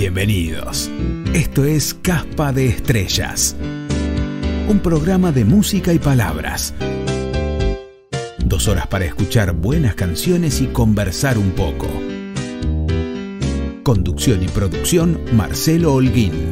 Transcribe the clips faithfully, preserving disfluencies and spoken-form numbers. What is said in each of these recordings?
Bienvenidos. Esto es Caspa de Estrellas, un programa de música y palabras. Dos horas para escuchar buenas canciones y conversar un poco. Conducción y producción, Marcelo Holguín.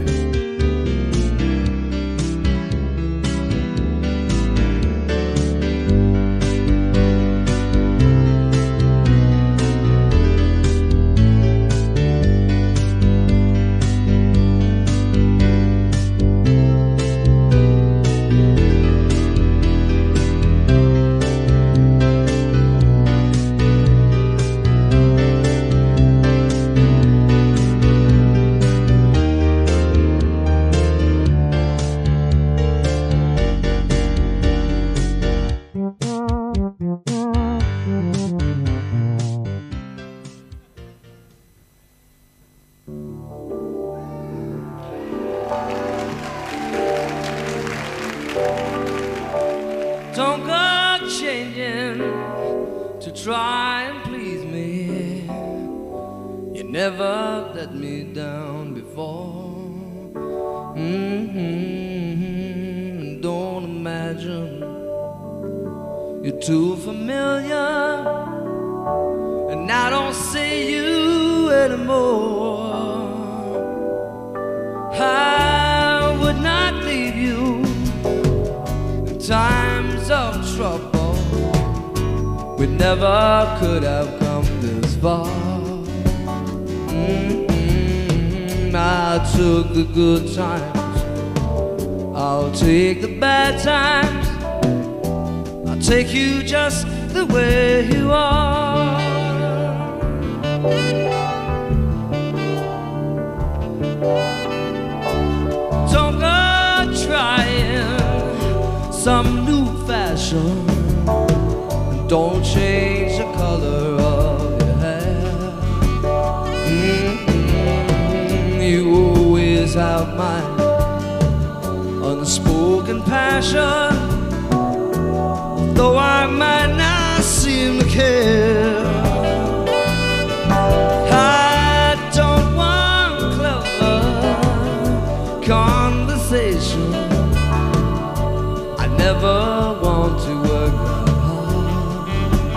Don't go changing to try and please me. You never let me down before. Mm-hmm. Don't imagine you're too familiar, and I don't see you anymore. I would not leave you in times of trouble. We never could have come this far. Mm-hmm. I took the good times, I'll take the bad times. I'll take you just the way you are. Don't go trying some new fashion. Don't change the color of your hair. Mm-hmm. You always have my unspoken passion, though I might not seem to care. I don't want clever conversation. I never want to work that hard.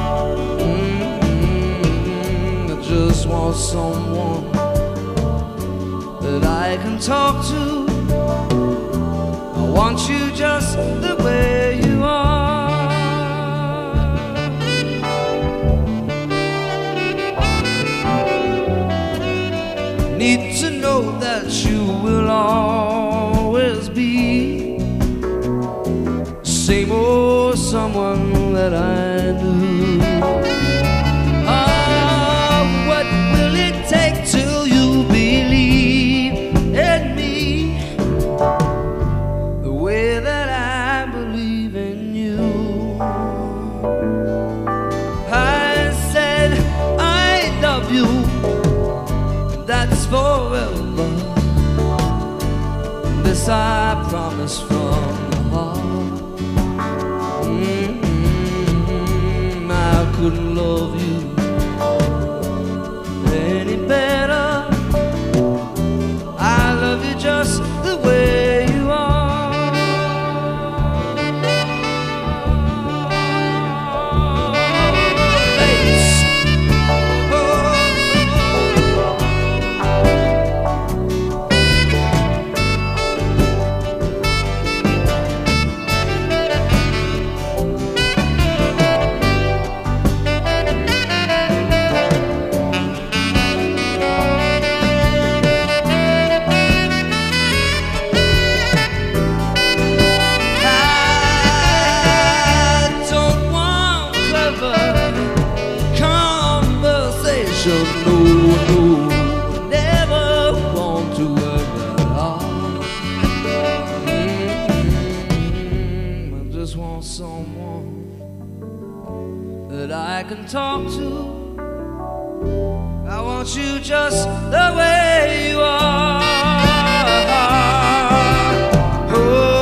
Mm-hmm. I just want someone that I can talk to. I want you just the way you are. Need to know that you will always be same old someone that I knew. Oh, what will it take till you believe in me the way that I believe in you? I said I love you, that's forever. This I promise from the heart. Mm-hmm. I couldn't love you any better. I love you just the way you are. Bass. Oh. No, no, never want to work that hard. Mm-hmm. I just want someone that I can talk to. I want you just the way you are. Oh.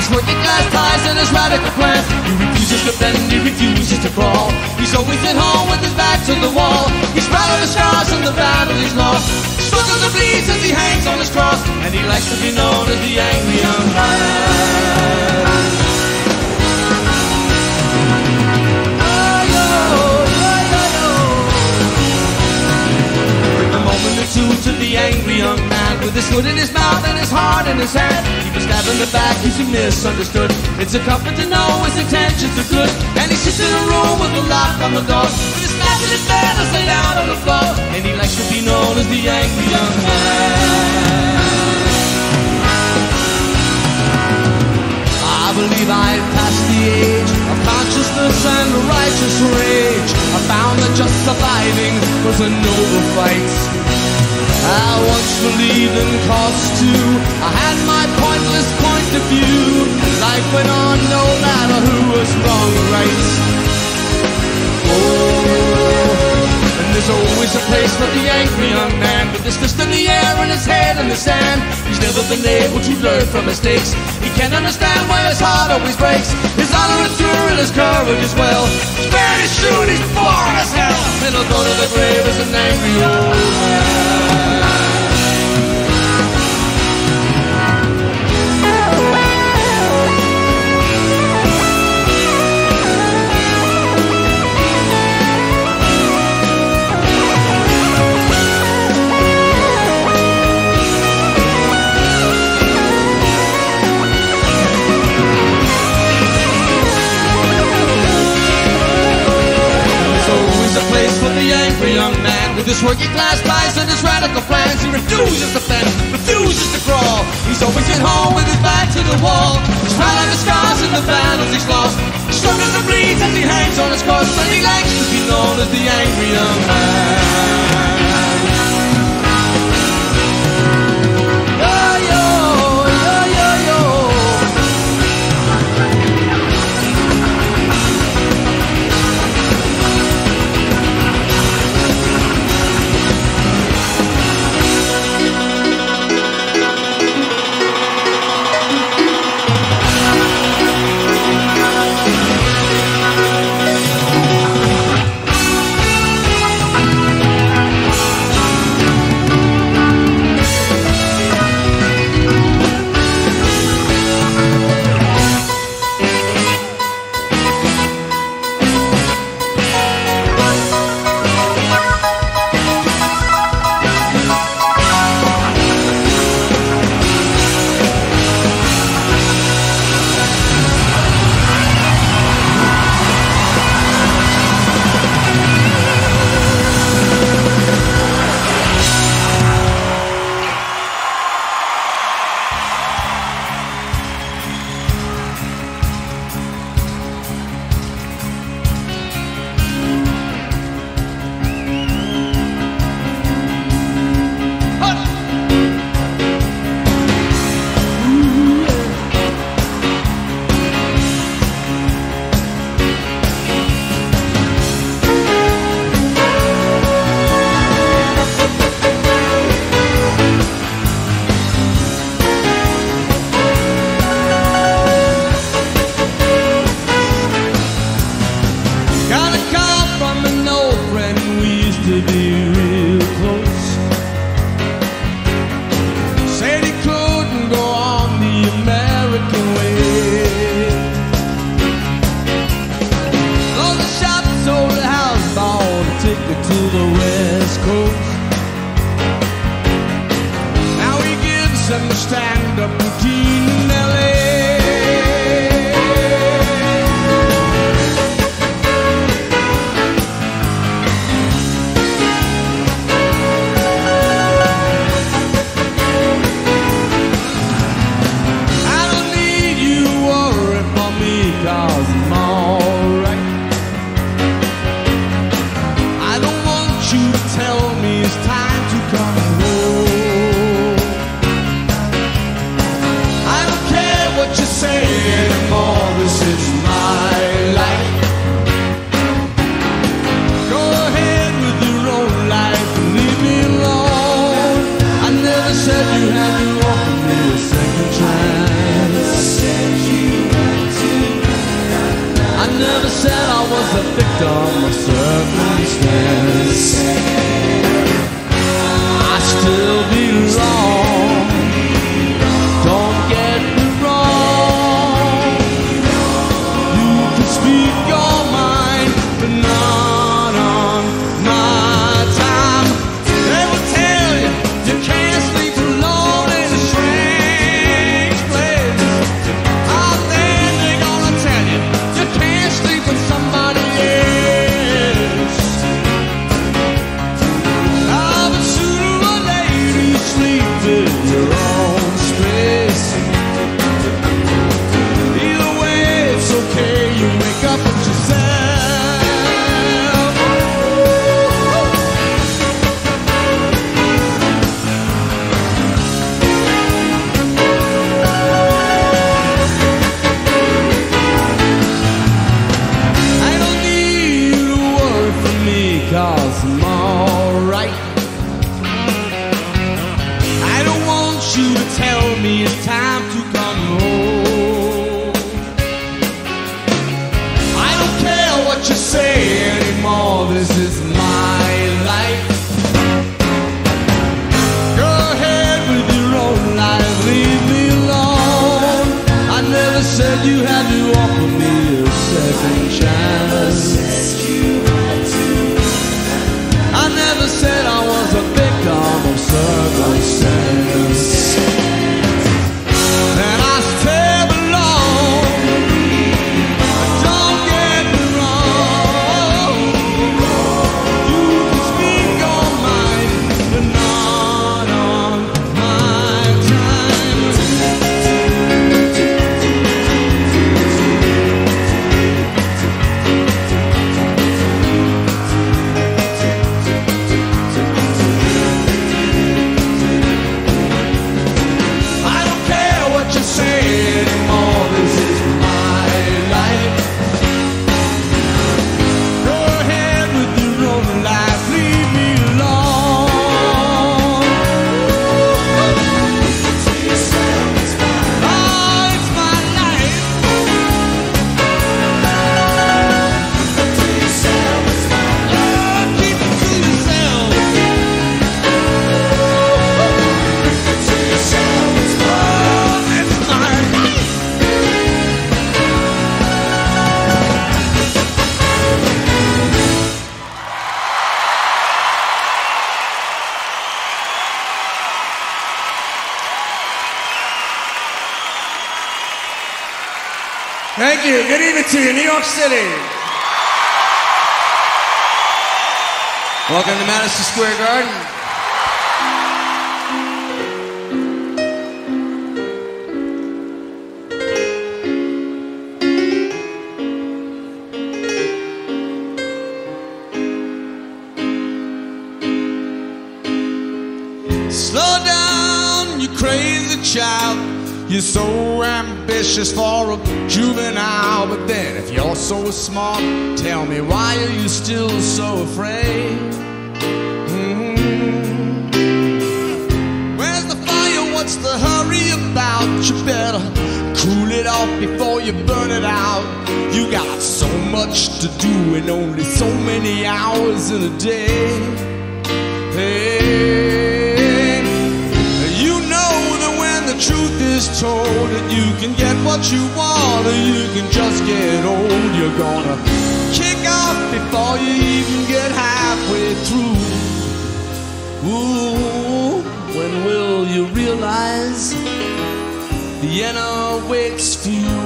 his working class ties and his radical plans. He refuses to bend, he refuses to crawl. He's always at home with his back to the wall. He's proud of the scars and the battle he's lost. He struggles and bleeds as he hangs on his cross, and he likes to be known as the angry young man. To the angry young man with his foot in his mouth and his heart in his hand. He was stabbed in the back, he's misunderstood. It's a comfort to know his intentions are good. And he sits in a room with a lock on the door, with his back in his bed as laid out on the floor. And he likes to be known as the angry young man. I believe I've passed the age of consciousness and righteous rage. I found that just surviving was a noble fight. I once believed in cause too. I had my pointless point of view. Life went on no matter who was wrong or right. Oh, and there's always a place for the angry young man, with his fist in the air and his head in the sand. He's never been able to learn from mistakes. He can't understand why his heart always breaks. His honor is true and his courage as well. He's very true and he's born as hell, and he'll go to the grave as an angry old man. Young man with his working class ties and his radical plans. He refuses to bend, refuses to crawl. He's always at home with his back to the wall. He's proud of his scars and the battles he's lost. He struggles and bleeds as he hangs on his cross, and he likes to be known as the angry young man. 'cause I'm alright. I don't want you to tell me it's time to come home. I don't care what you say anymore, this is my life. Go ahead with your own life, leave me alone. I never said you had to offer me a second chance. I never said I was a victim of circumstance. And I still belong. Don't get me wrong. You can speak your mind, but not on my time. I don't care what you say anymore, this is my life. Go ahead with your own life, leave me alone. Oh, it's my life. Oh, keep it to yourself. Oh, it's my life. Thank you. Good evening to you, New York City. Welcome to Madison Square Garden. Slow down, you crazy child. You're so ambitious for a juvenile. But then, if you're so smart, tell me, why are you still so afraid? Mhm. Where's the fire? What's the hurry about? You better cool it off before you burn it out. You got so much to do and only so many hours in a day. Hey, you know that when the truth is told, that you can get what you want or you can just get old. You're gonna kick off before you even get halfway through. Ooh, when will you realize the inner waits for you?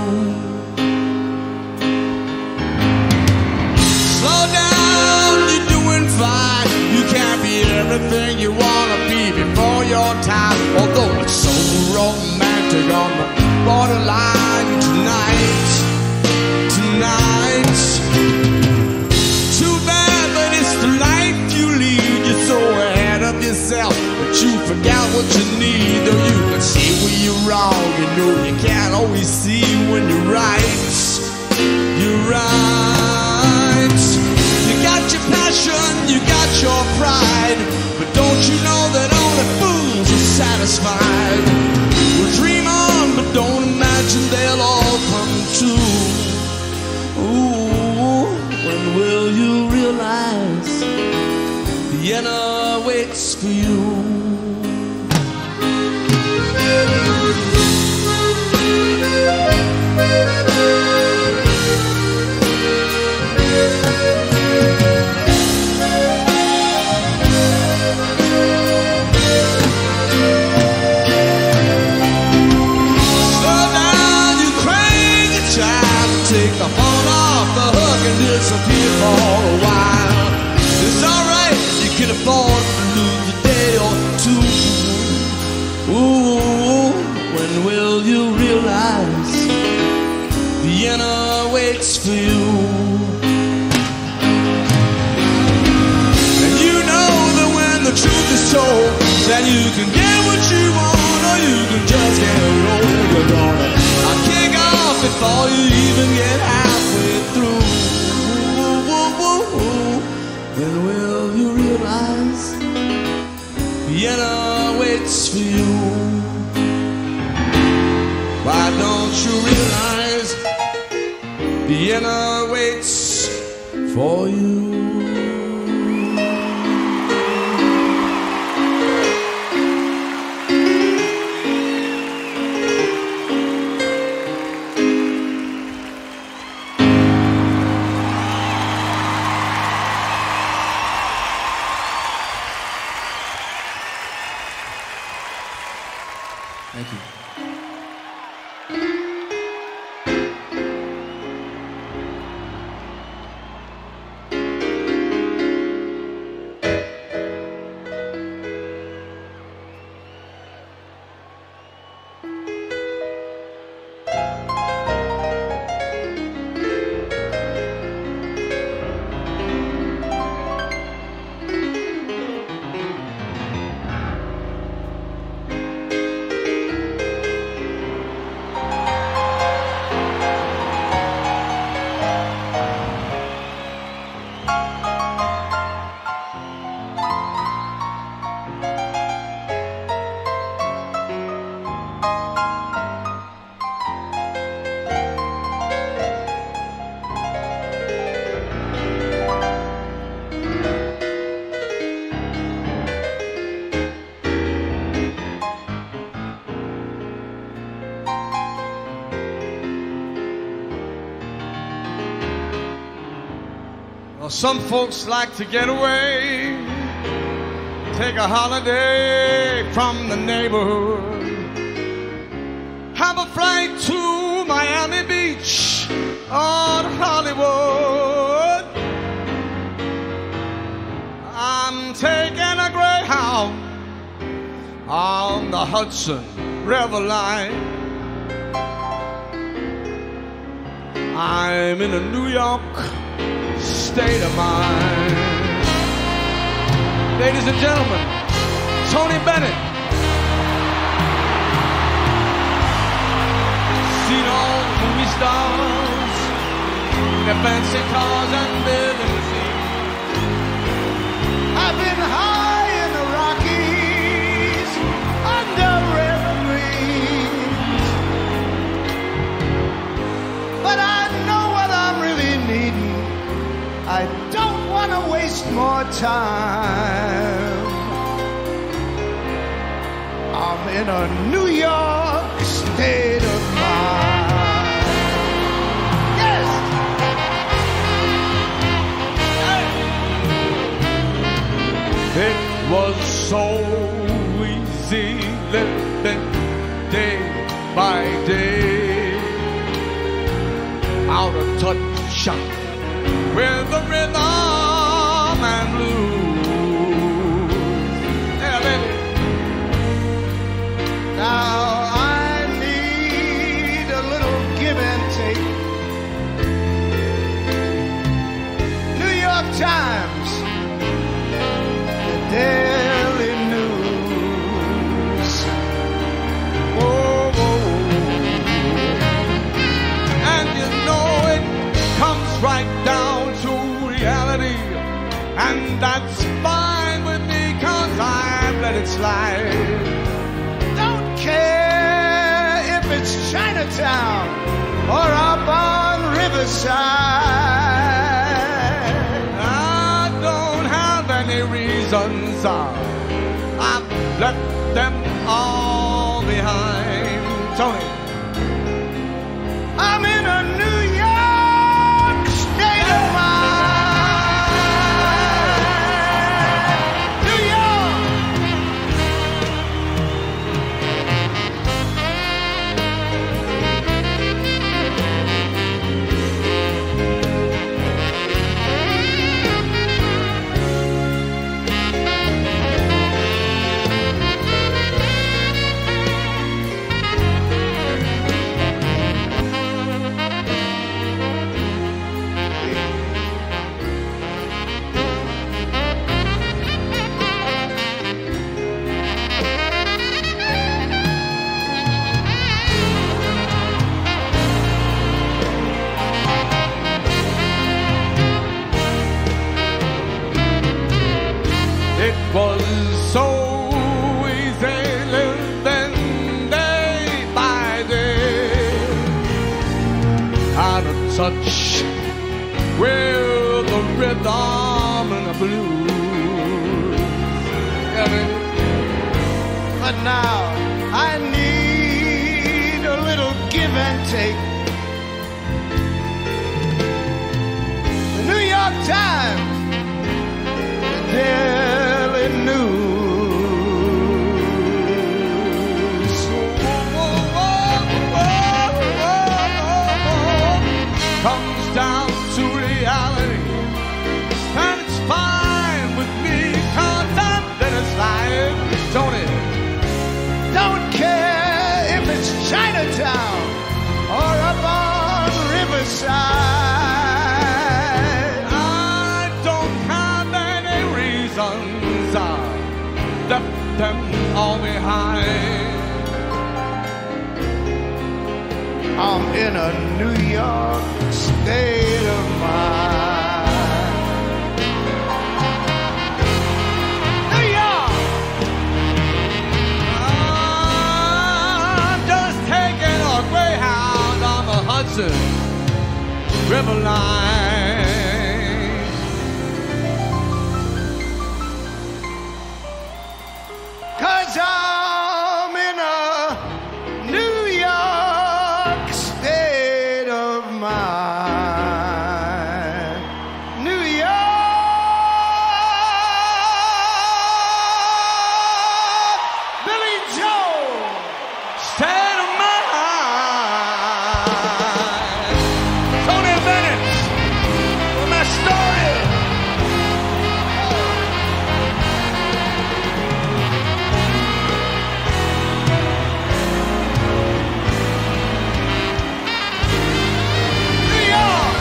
Slow down, you're doing fine. You can't be everything you wanna be before your time. Although it's so romantic on the borderline tonight, tonight. Too bad, but it's the life you lead. You're so ahead of yourself that you forgot what you need. Though you can see when you're wrong, you know you can't always see when you're right. You're right. You got your passion, you got your pride, but don't you know that only fools are satisfied? Well, dream on, but don't imagine they'll all come true. Ooh, when will you realize the inner waits for you? Take the phone off the hook and disappear for a while. It's alright, you can afford to lose a day or two. Ooh, when will you realize the inner waits for you? And you know that when the truth is told, that you can get what you want or you can just get old. You're gonna kick off before you even get halfway through. Ooh, ooh, ooh, ooh. Then we'll you realize Vienna waits for you? Why don't you realize Vienna waits for you? Thank you. Some folks like to get away, take a holiday from the neighborhood, have a flight to Miami Beach or to Hollywood. I'm taking a Greyhound on the Hudson River line. I'm in a New York state of mind. Ladies and gentlemen, Tony Bennett. Seen all the movie stars, their fancy cars and their limousines. I've been high in the Rockies, under evergreens, but I know what I'm really needing. I don't want to waste more time. I'm in a New York state of mind. Yes! Hey. It was so easy living day by day, out of touch with the rhythm and blues. Yeah, baby. Now I need a little give and take. New York Times, the Daily News. Whoa, whoa. And you know it comes right down to reality, and that's fine with me, cause I've let it slide. Don't care if it's Chinatown or up on Riverside. I don't have any reasons, I've left them all behind. Tony, I'm in a New York state of mind. New York. It was so easy living day by day, out of touch with the rhythm and the blues. But now I need a little give and take. The New York Times, the Daily News, whoa, whoa, whoa, whoa, comes down to reality, and it's fine with me, 'cause I'm Dennis Lyon. Tony, don't care if it's Chinatown or up on Riverside. I don't have any reasons. I left them all behind. I'm in a New York state of mind. New York! I'm just taking a Greyhound on the Hudson River line. Cause I'm in a New York state of mind. New York, Billy Joe, state of mind. Tony Bennett, from Astoria. New York.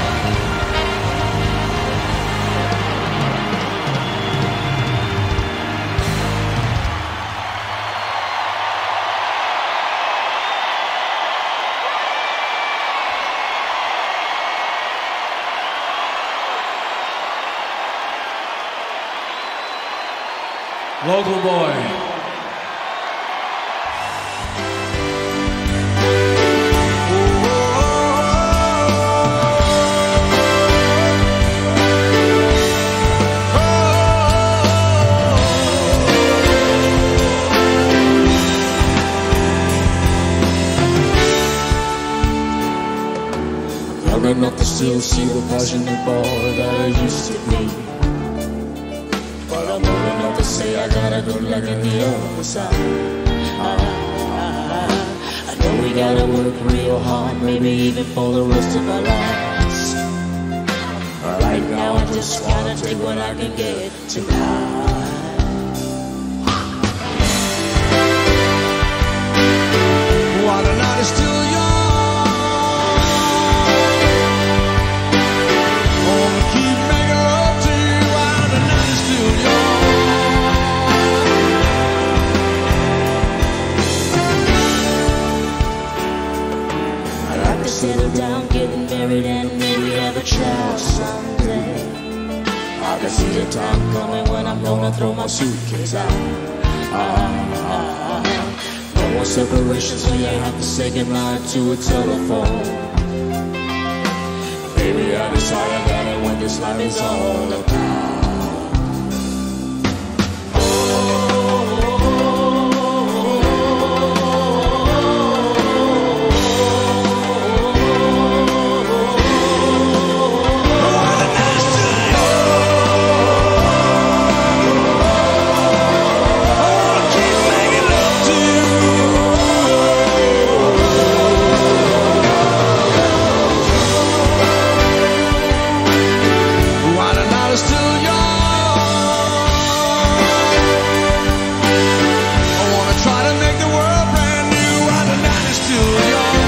Local boy. Young enough to still see the passionate boy that I used to be. But I'm old enough to say I got a good luck in the other side. I, I, I know we gotta work real hard, maybe even for the rest of our lives. But right now I just wanna take what I can get tonight. While the night is still young, wanna keep making love to you while the night is still young. I'd like to settle down, getting married, and maybe have a child someday. I can see the time coming when I'm gonna throw my suitcase out. Ah, ah, ah. No more separations when you have to say goodnight to a telephone. Baby, I decided that I want this life is all about. While the night is still young, I wanna try to make the world brand new while the night is still young.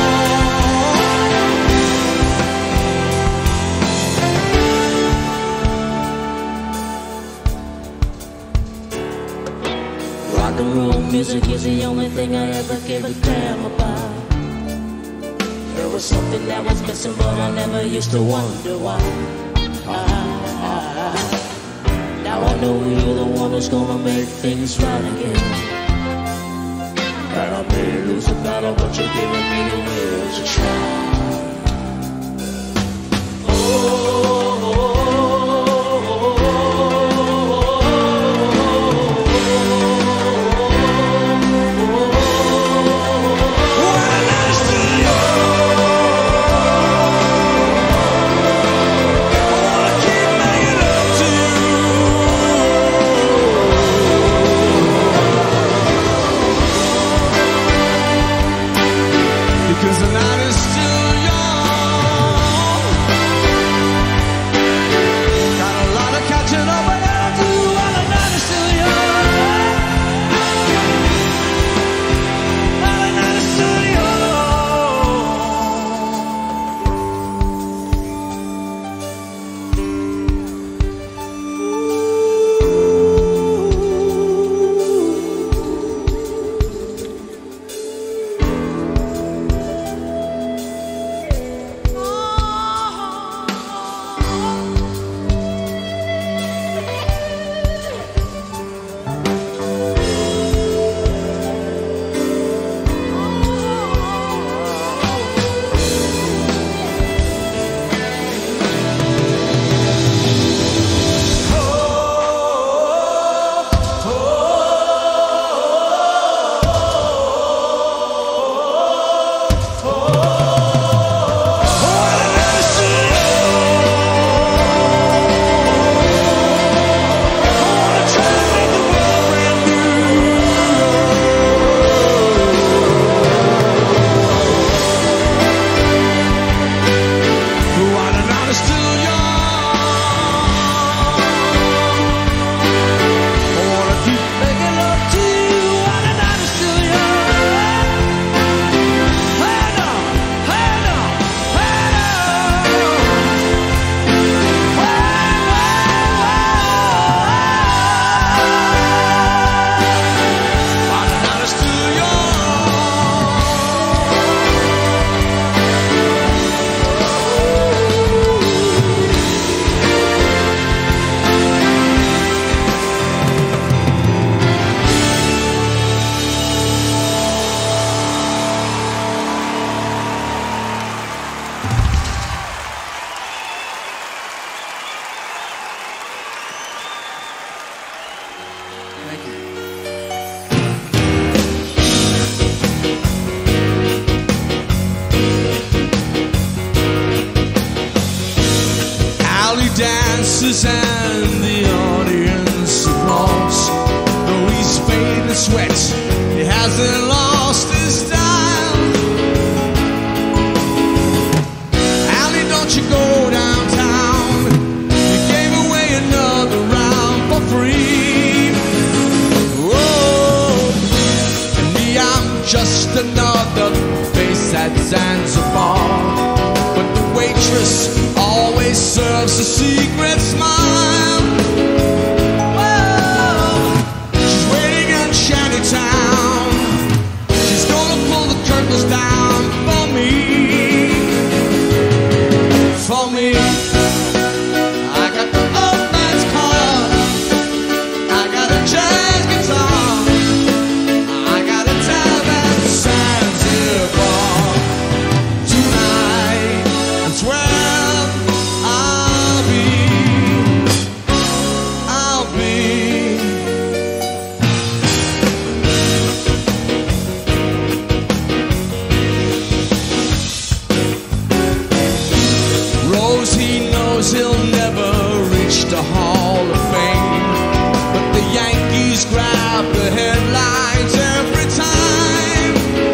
Rock and roll music is the only thing I ever gave a damn about. There was something that was missing, but I never used to wonder why. Ah, ah, ah. Now I know you're the one that's gonna make things right again. And I may lose the battle, but you're giving me the will to try. Because the night is still young. Got a lot of catching up I gotta do while the night is still young. While the night is still dances and the audience applauds. Though he's faded in sweat, he hasn't lost his style. Allie, don't you go downtown. You gave away another round for free. Oh, and me, I'm just another face at Zanzibar. But the waitress always serves a secret smile. Whoa, she's waiting in Shantytown. She's gonna pull the curtains down for me. For me, I got the old man's car. I got a jazz guitar. I got a tab at Zanzibar. Tonight, that's where he'll never reach the Hall of Fame, but the Yankees grab the headlines every time.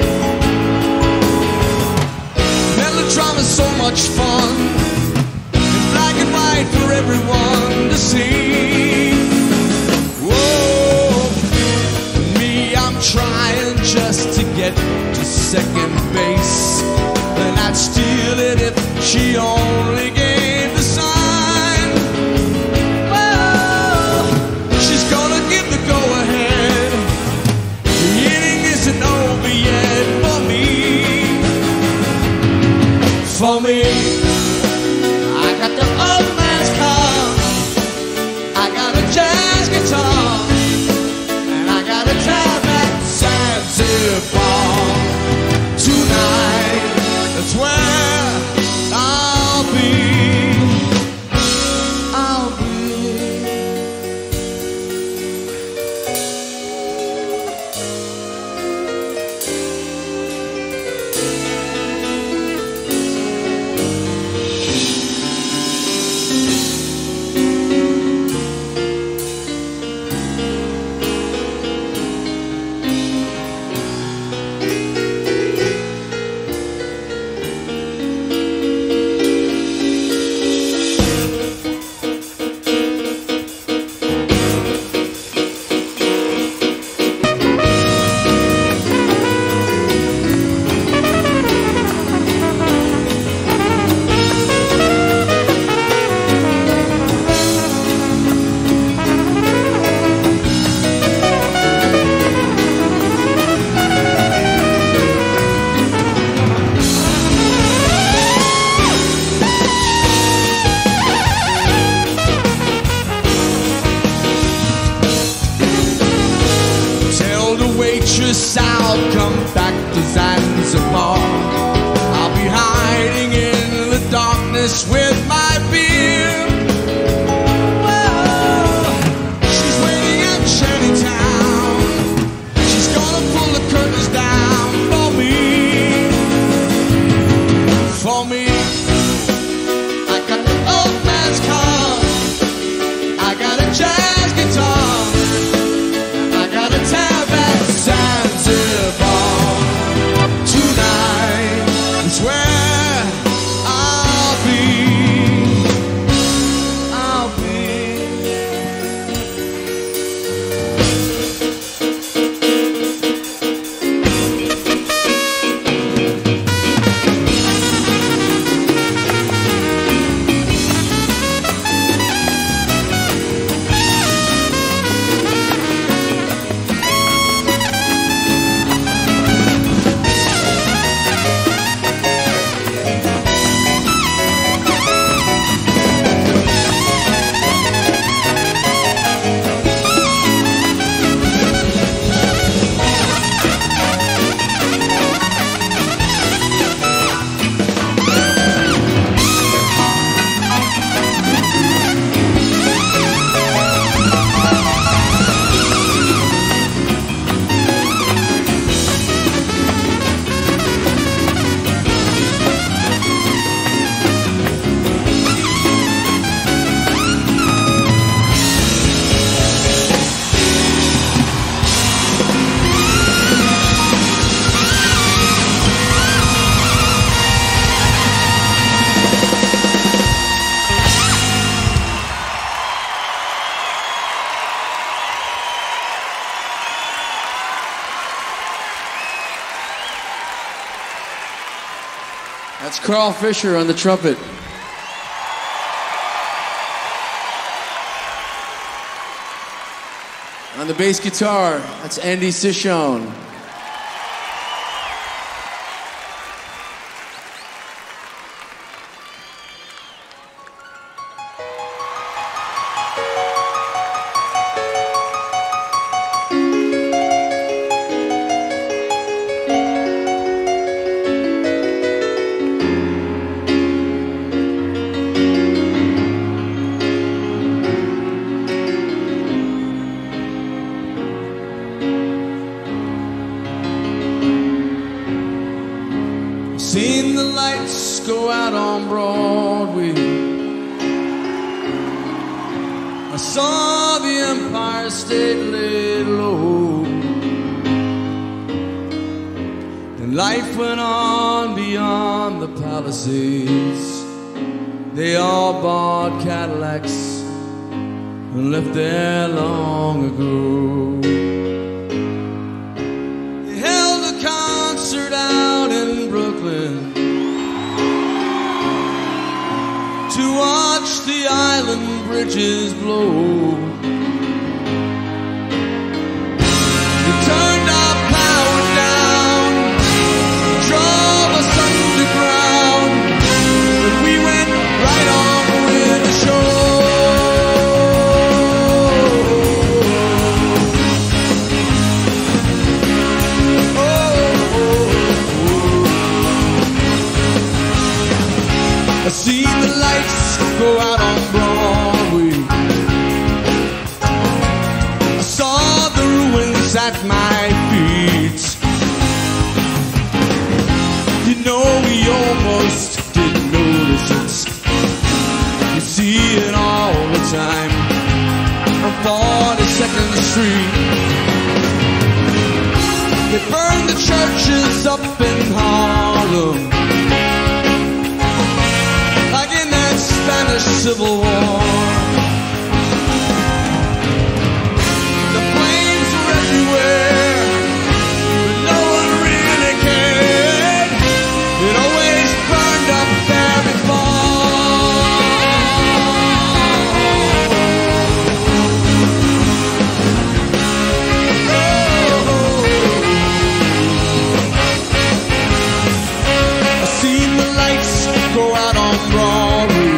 Melodrama's so much fun, in black and white for everyone to see. Whoa, me, I'm trying just to get to second base, and I'd steal it if she only gave the sign. Well, she's gonna give the go-ahead. The inning isn't over yet for me. For me, I got the old man's car. I got a jazz fortress, I'll come back to Zanzibar. I'll be hiding in the darkness with my beer. Well, she's waiting at Chinatown. She's gonna pull the curtains down for me. For me. I got the old man's car. I got a jazz guitar. I got a tab at Zanzibar. Tonight is where I'll be. I'll be. That's Carl Fisher on the trumpet. On the bass guitar, that's Andy Cichon. Seen the lights go out on Broadway. I saw the Empire State laid low, and life went on beyond the Palisades. They all bought Cadillacs and left there long ago. They held a concert out in Brooklyn to watch the island bridges blow. They turned our power down, drove us underground, but we went right on with the show. I seen the lights go out on Broadway. I saw the ruins at my feet. You know, we almost didn't notice it. You see it all the time on forty-second Street. They burned the churches up in Harlem, Spanish Civil War. The flames were everywhere, but no one really cared. It always burned up there before. Oh. I seen the lights go out on Broadway.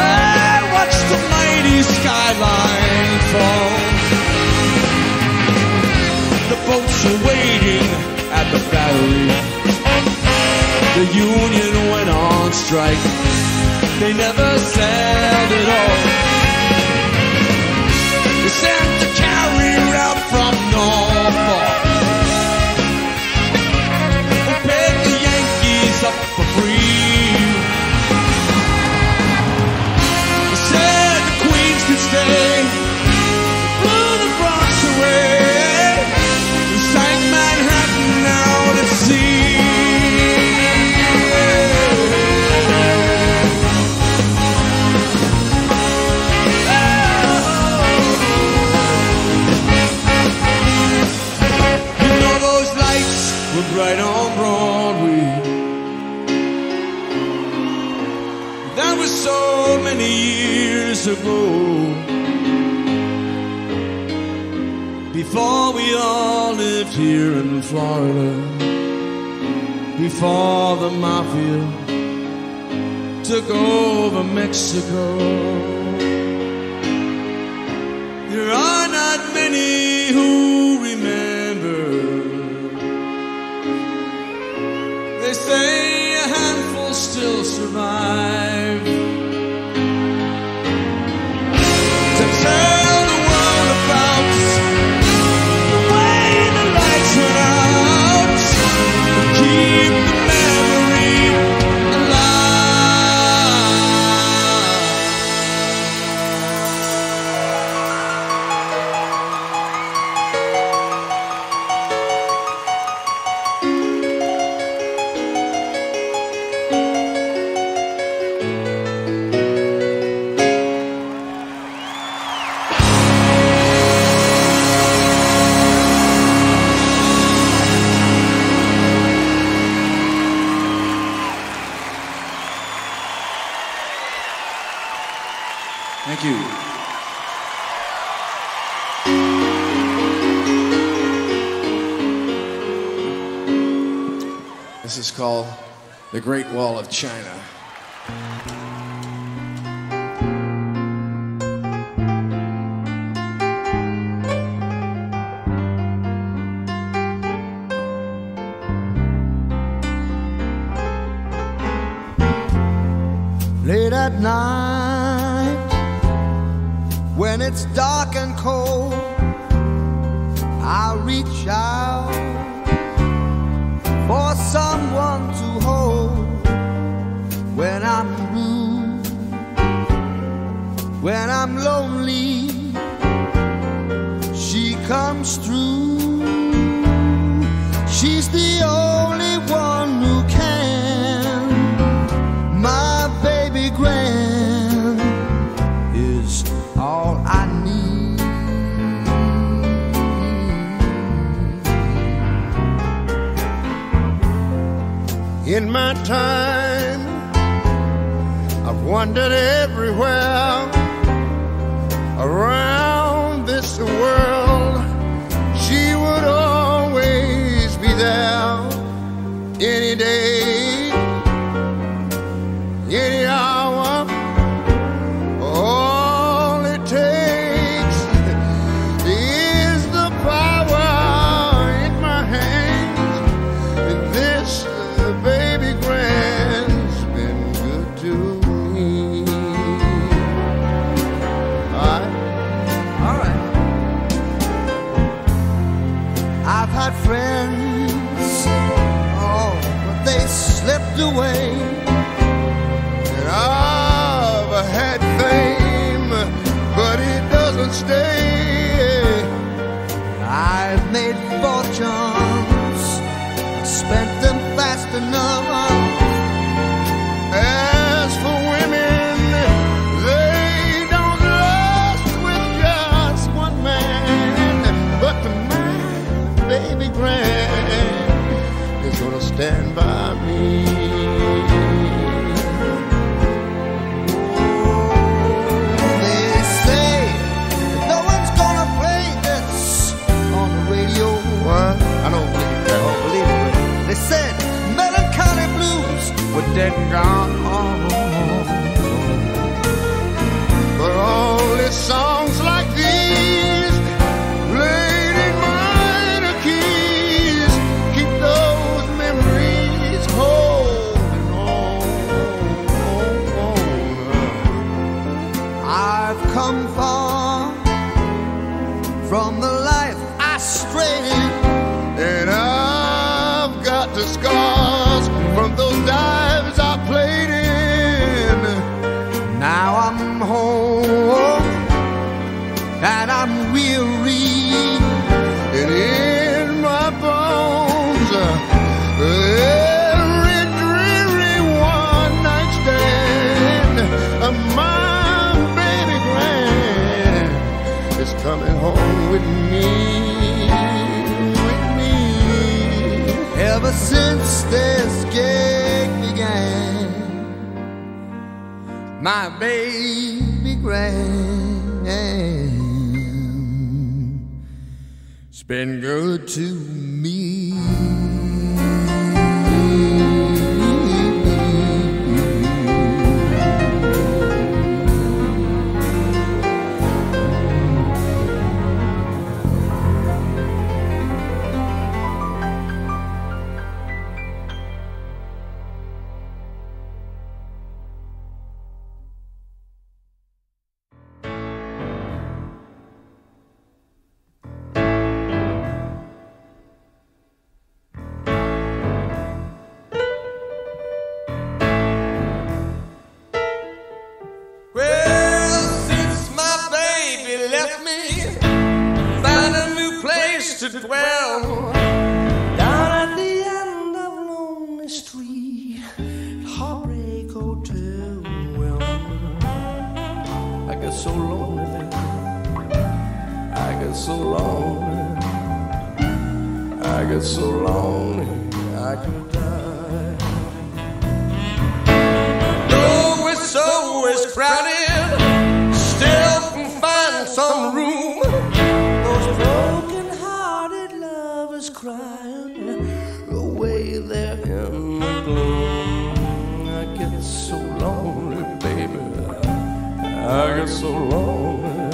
Skyline fall. boats are waiting at the battery. The union went on strike. They never sailed at all. They sent the carrier out from Norfolk and paid the Yankees up for free. They said the Queens could stay, blew the Bronx away, and sank Manhattan out at sea. Right on Broadway. That was so many years ago, before we all lived here in Florida, before the mafia took over Mexico. There are not many who remember. They say a handful still survive to tell the world about the way the lights went out, to keep the memory Thank you. This is called The Great Wall of China. Late at night, when it's dark and cold, I'll reach out for someone to hold. When I'm blue, when I'm lonely, she comes through. She's the only one who can. My baby Gran is all I need. In my time, I've wandered everywhere around this world. She would always be there, any day, any hour. All it takes is the power in my hands, and this uh, baby Gran's been good to me. All right, all right. I've had friends, oh, but they slipped away. And I've had fame, but it doesn't stay. I've made fortunes, spent them fast enough. As for women, they don't last with just one man. But my baby Gran is gonna stand by me. I don't believe it, I don't believe it. They said melancholy from the life I strayed, and I've got the scars from those dives I played in. Now I'm home and I'm weary, and in my bones every dreary one night stand of my baby grand is coming home with me, with me. Ever since this gig began, my baby grand, it's been good to me. To dwell down at the end of Lonely Street, Heartbreak Hotel. Well, I get so lonely there. I get so lonely. I get so lonely I could die. Though it's always crowded, still can find some room. Those broken crying away there in the gloom. I get so lonely, baby. I get so lonely.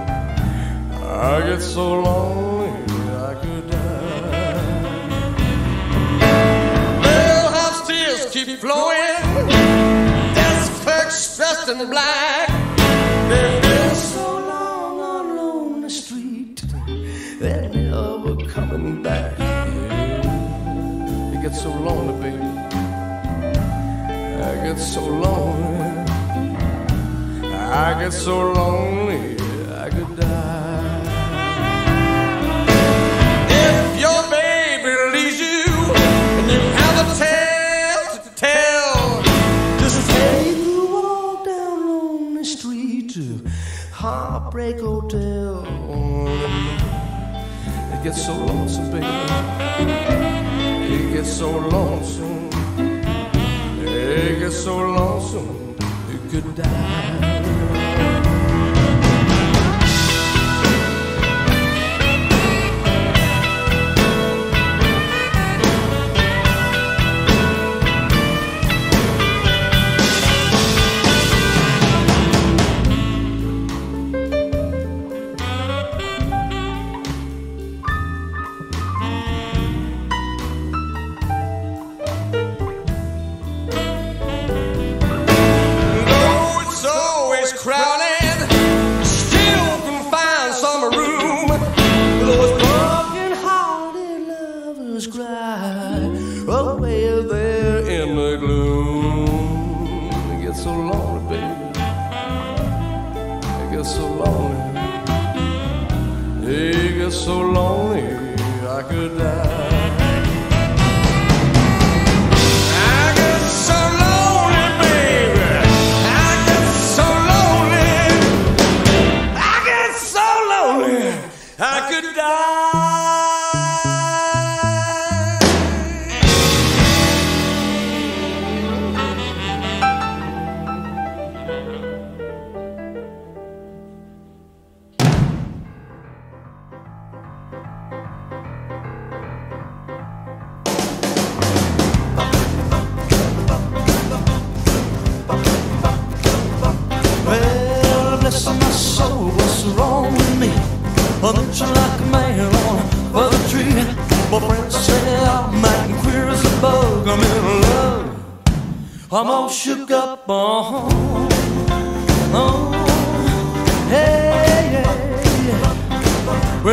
I get so lonely I could die. Bellhop's tears keep flowing, desk clerks dressed in black. They've been so long on Lonely Street, they're never coming back. I get so lonely, baby. I get so lonely. I get so lonely I could die. If your baby leaves you and you have a tale to tell, just take a walk down Lonely Street to Heartbreak Hotel. It gets so lonesome, baby. It gets so lonesome. It gets so lonesome you could die. So lonely I could die. I get so lonely, baby. I get so lonely. I get so lonely I could die. Punch like a man on a tree. My friends say I'm acting queer as a bug. I'm in love. I'm all shook up. Oh, oh, hey, yeah, yeah.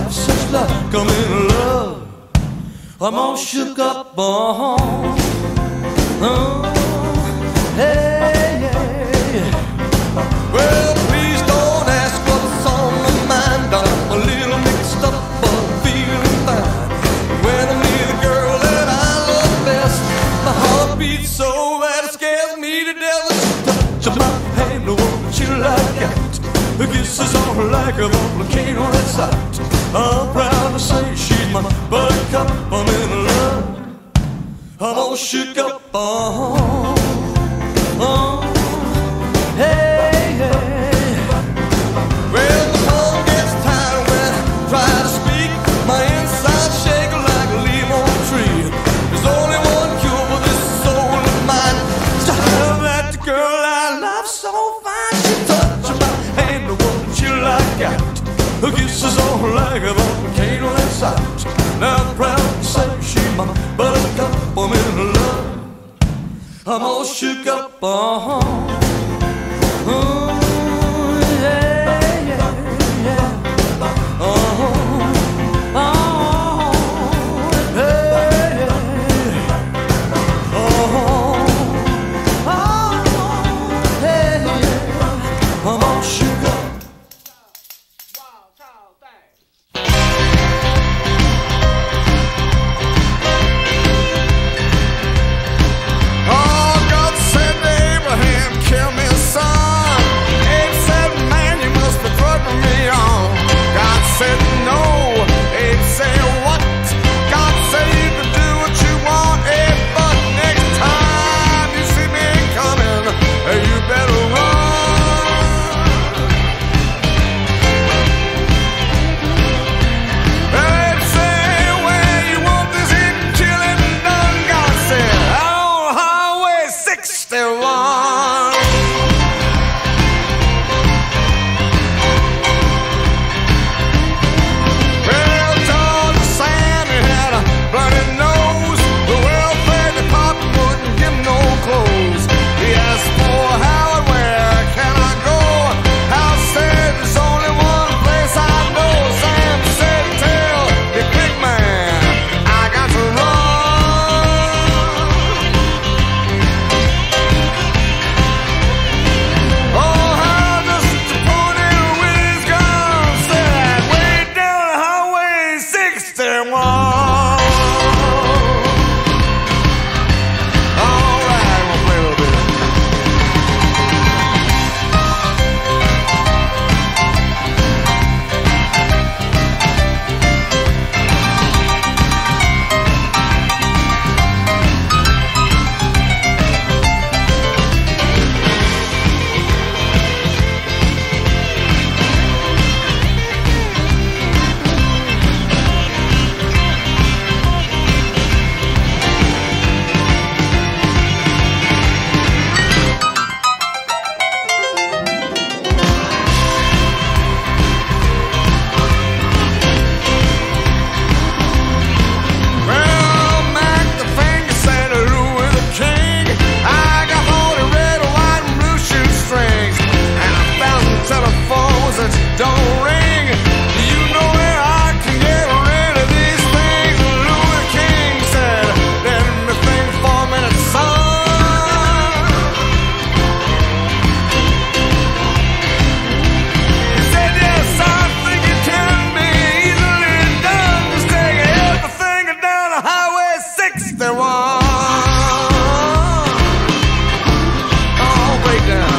have such luck, I'm in love. I'm all shook up, oh, oh, hey, yeah. Well, please don't ask what's on my mind. I'm a little mixed up, but I'm feeling fine. When I'm near the girl that I love best, my heart beats so that it scares me to death. Touch my hand, the woman she like out. The kisses on her like a volcano that's out. I'm proud to say she's my buttercup. I'm in love. I'm all shook up. Oh, oh, hey, hey. Well, the phone gets tired when I try to speak. My inside shake like a leaf on a tree. There's only one cure for this soul of mine. It's to have that girl I love so fine. She touches my hand, the woman she like out. Her kisses on her like a volcano that's out. Now I'm proud to say she's my buttercup. I'm in love. I'm all shook up. Oh, oh, yeah, yeah, yeah. Oh, oh, hey, oh, oh, hey, I'm all shook up. Kill me, son. Abe said, man, you must be putting me on. God said, no. Abe said, what? God said you can do what you want, Abe, but next time you see me coming, you better run. Abe said, well, you want this hit and kill it and done. God said, on Highway sixty-one. Don't ring. Do you know where I can get rid of these things? Louis King said, let me think for a minute, son. He said, yes, I think it can be easily done. Just take everything down to Highway sixty-one. Oh, break down.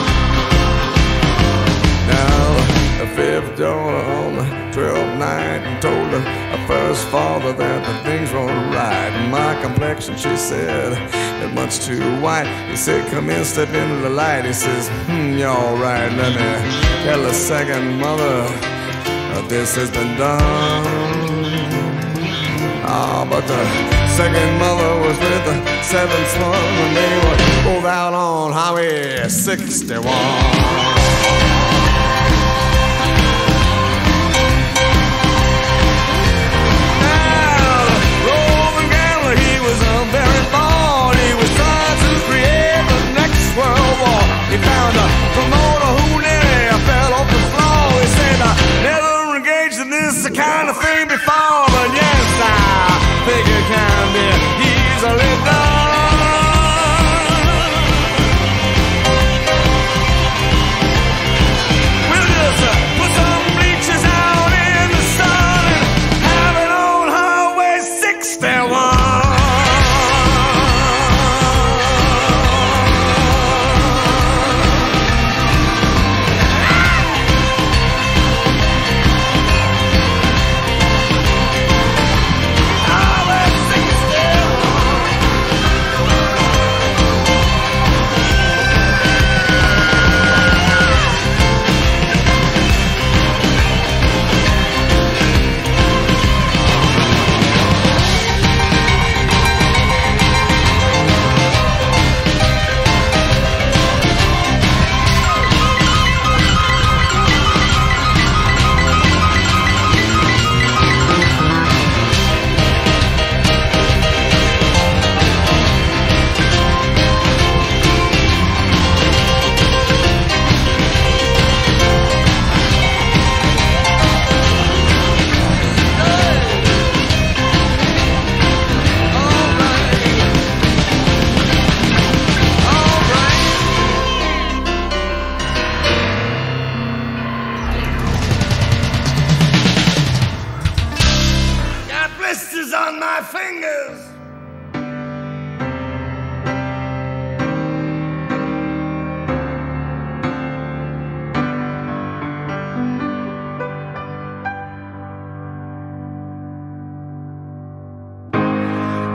Fifth daughter on the twelfth night and told her, her first father that the things weren't right. My complexion, she said, is much too white. He said, come in, step into the light. He says, hmm, you're all right. Let me tell the second mother that this has been done. Ah, oh, but the second mother was with the seventh son, and they were both out on Highway sixty-one. He found a promoter who nearly fell off the floor. He said, I never engaged in this kind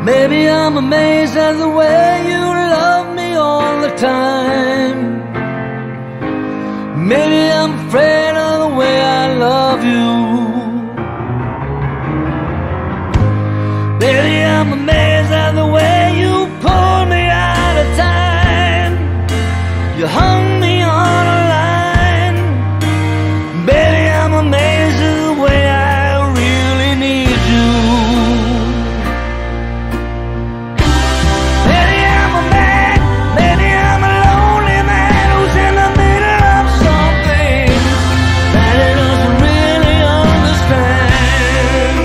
Maybe I'm amazed at the way you love me all the time. Maybe I'm afraid of the way I love you. Maybe I'm amazed at the way you pulled me out of time. You hung me on a line. Baby, I'm amazed at the way I really need you. Maybe I'm a man, maybe I'm a lonely man who's in the middle of something that he doesn't really understand.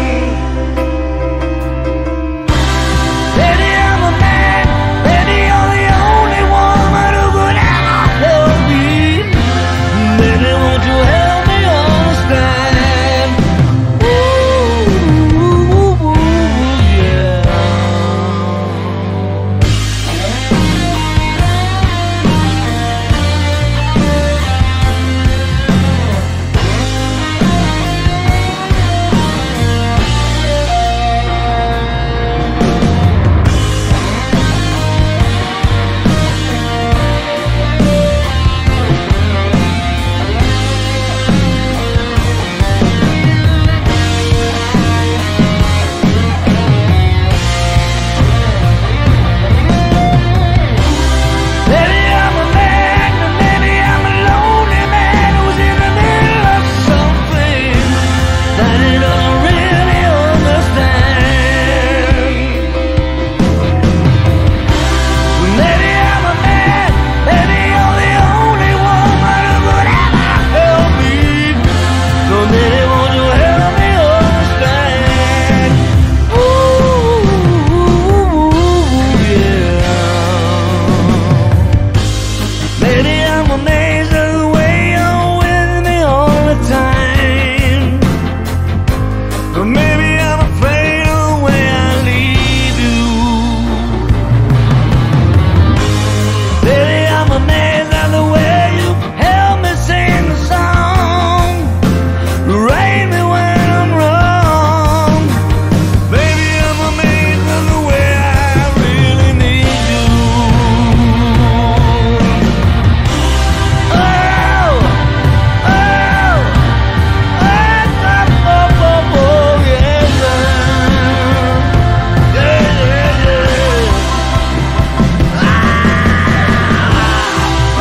Maybe I'm a man, maybe you're the only woman who could ever help me. Baby, won't you help me understand? Ooh, ooh, ooh, yeah. Maybe I'm a man, and maybe I'm a lonely man who's in the middle of something that he doesn't really understand. Maybe I'm a man, maybe you're the only woman who could ever help me. So maybe won't you help me understand? Ooh, yeah. Maybe I'm amazed at the way you're with me all the time. But maybe I'm afraid of the way I leave you. Maybe I'm amazed at the way you help me sing the song, rate me when I'm wrong. Maybe I'm amazed at the way I really need you. Oh, oh, oh, oh, oh, oh, yeah, yeah, yeah, yeah. Ah, oh,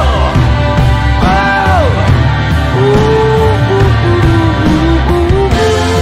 oh, ooh, ooh, ooh, ooh, ooh.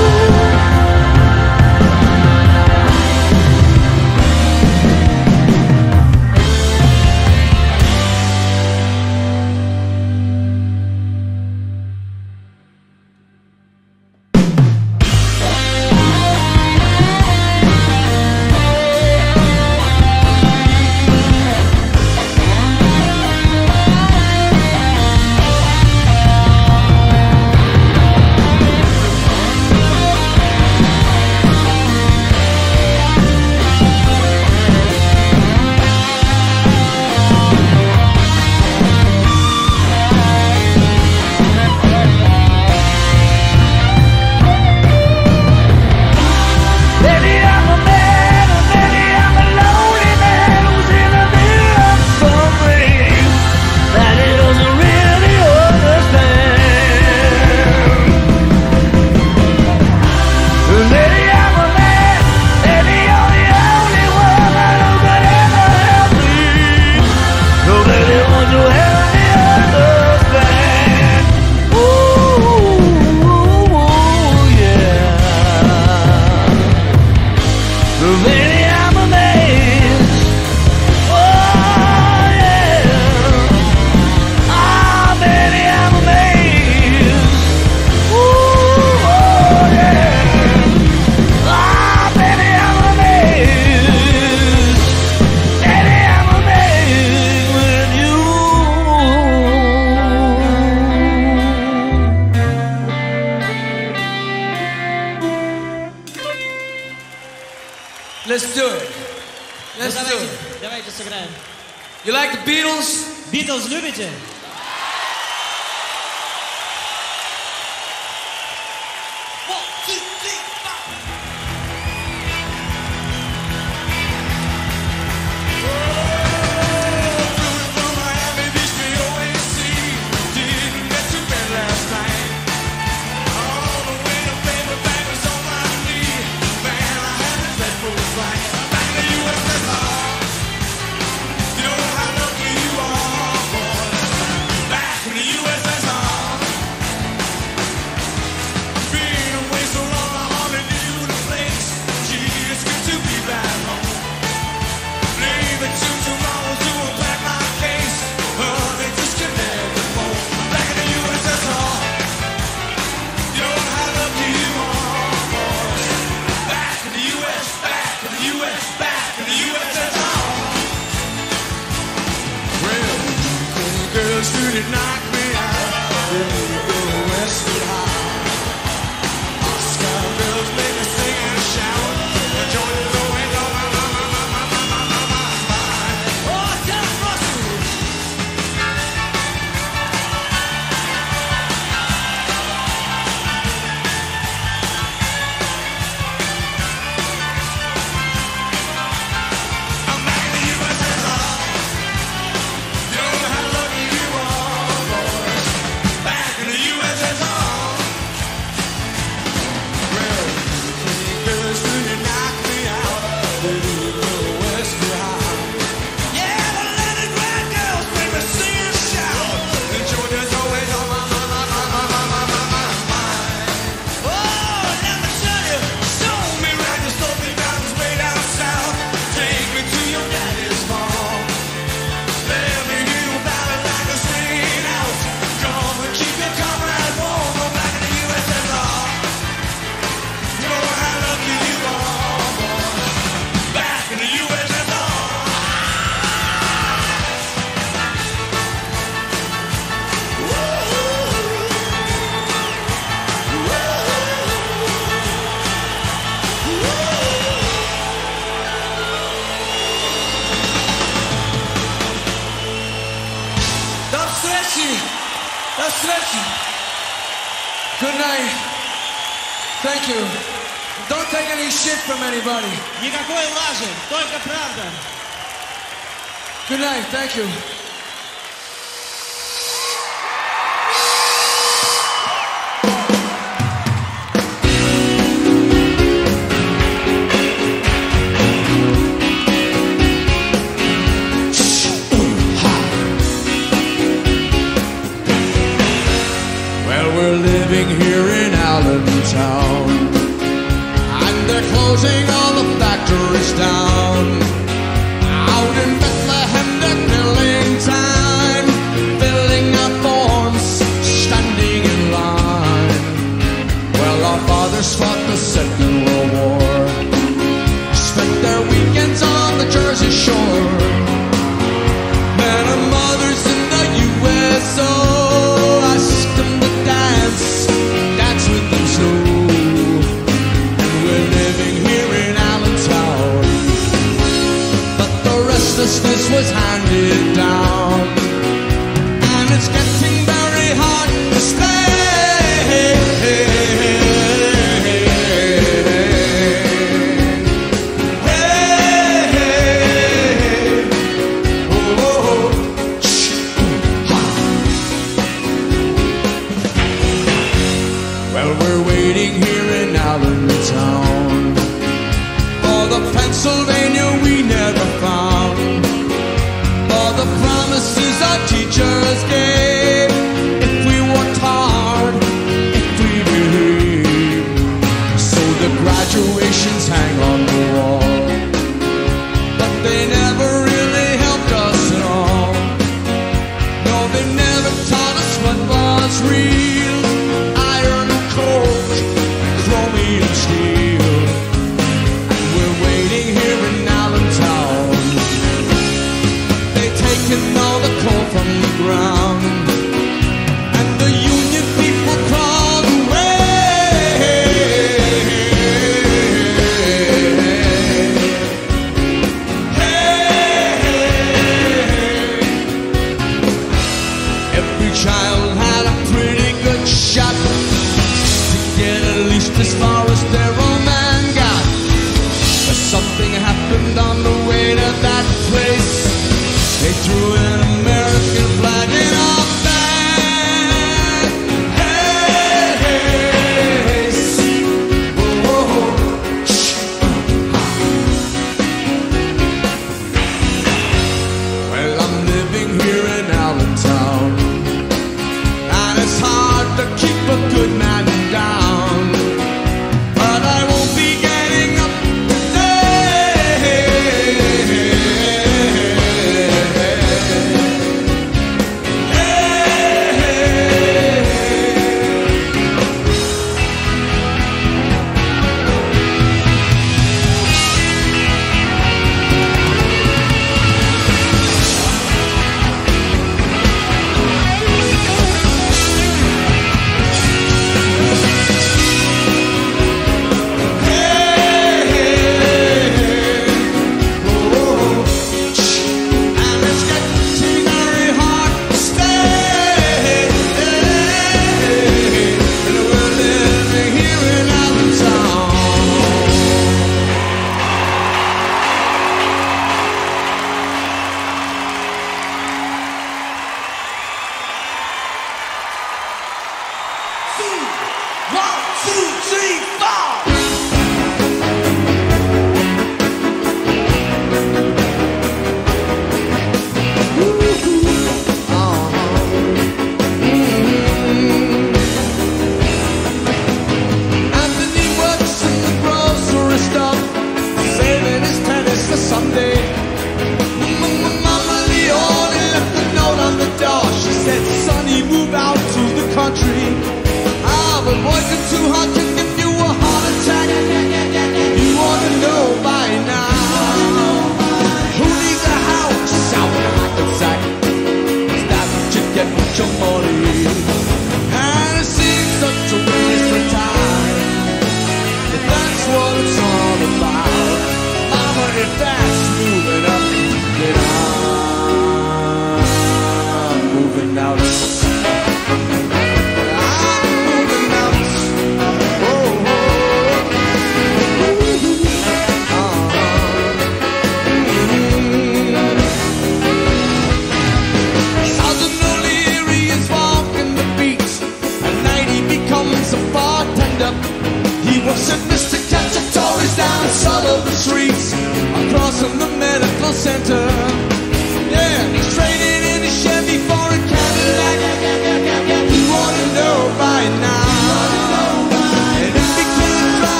Maybe I'm a man, or maybe I'm a lonely man who's in the middle of something that he doesn't really understand. Maybe I'm a man, maybe you're the only woman who could ever help me. So baby, won't you help me understand? Ooh, yeah. Maybe I'm amazed. Oh, yeah. Ah, baby, I'm amazed. Ooh, oh, yeah. Ah, baby, I'm amazed. Baby, I'm amazed with you. Let's do it. Let's do Давайте, it. давайте сыграем. You like the Beatles? Beatles любите? One, two, three, four. Cause you did knock me out. Beneath the Westwood High. Oscar girls make me sing and shout. And Jordan going on my, my, my, my, my, my, my, my, my, my. Oh, Jeff Russell. I'm back in the U S S R. You don't know how lucky you are, boys. Back in the U S S R. Well, because you knocked me out. Beneath the Westwood High. Yeah, the Leningrad girls make me sing and shout. And Georgia's always on my, my, my, my, my, my, my, my, my mind. Oh, let me tell you, show me round your Smoky Mountains way down south. Take me to your daddy's farm. Let me hear you battle like a swinging out. Come and keep your comrade warm. I'm back in the U S S R. You know how lucky you are, boy. Back in the U S S R. До встречи! До встречи! Good night. Thank you. Don't take any shit from anybody. Никакой лажи, только правда. Good night. Thank you. Well, we're living here in Allentown, and they're closing all the factories down. Out in Bethlehem, they're killing time, filling up forms, standing in line. Well, our fathers fought the Second World War, spent their weekends on the Jersey Shore. Men and mothers in the U S O, ask them to dance, dance with them slow. And we're living here in Allentown, but the restlessness was handed down, and it's getting very hard to stay. Well, we're waiting here in Allentown for the Pennsylvania we never found, for the promises our teachers gave if we worked hard.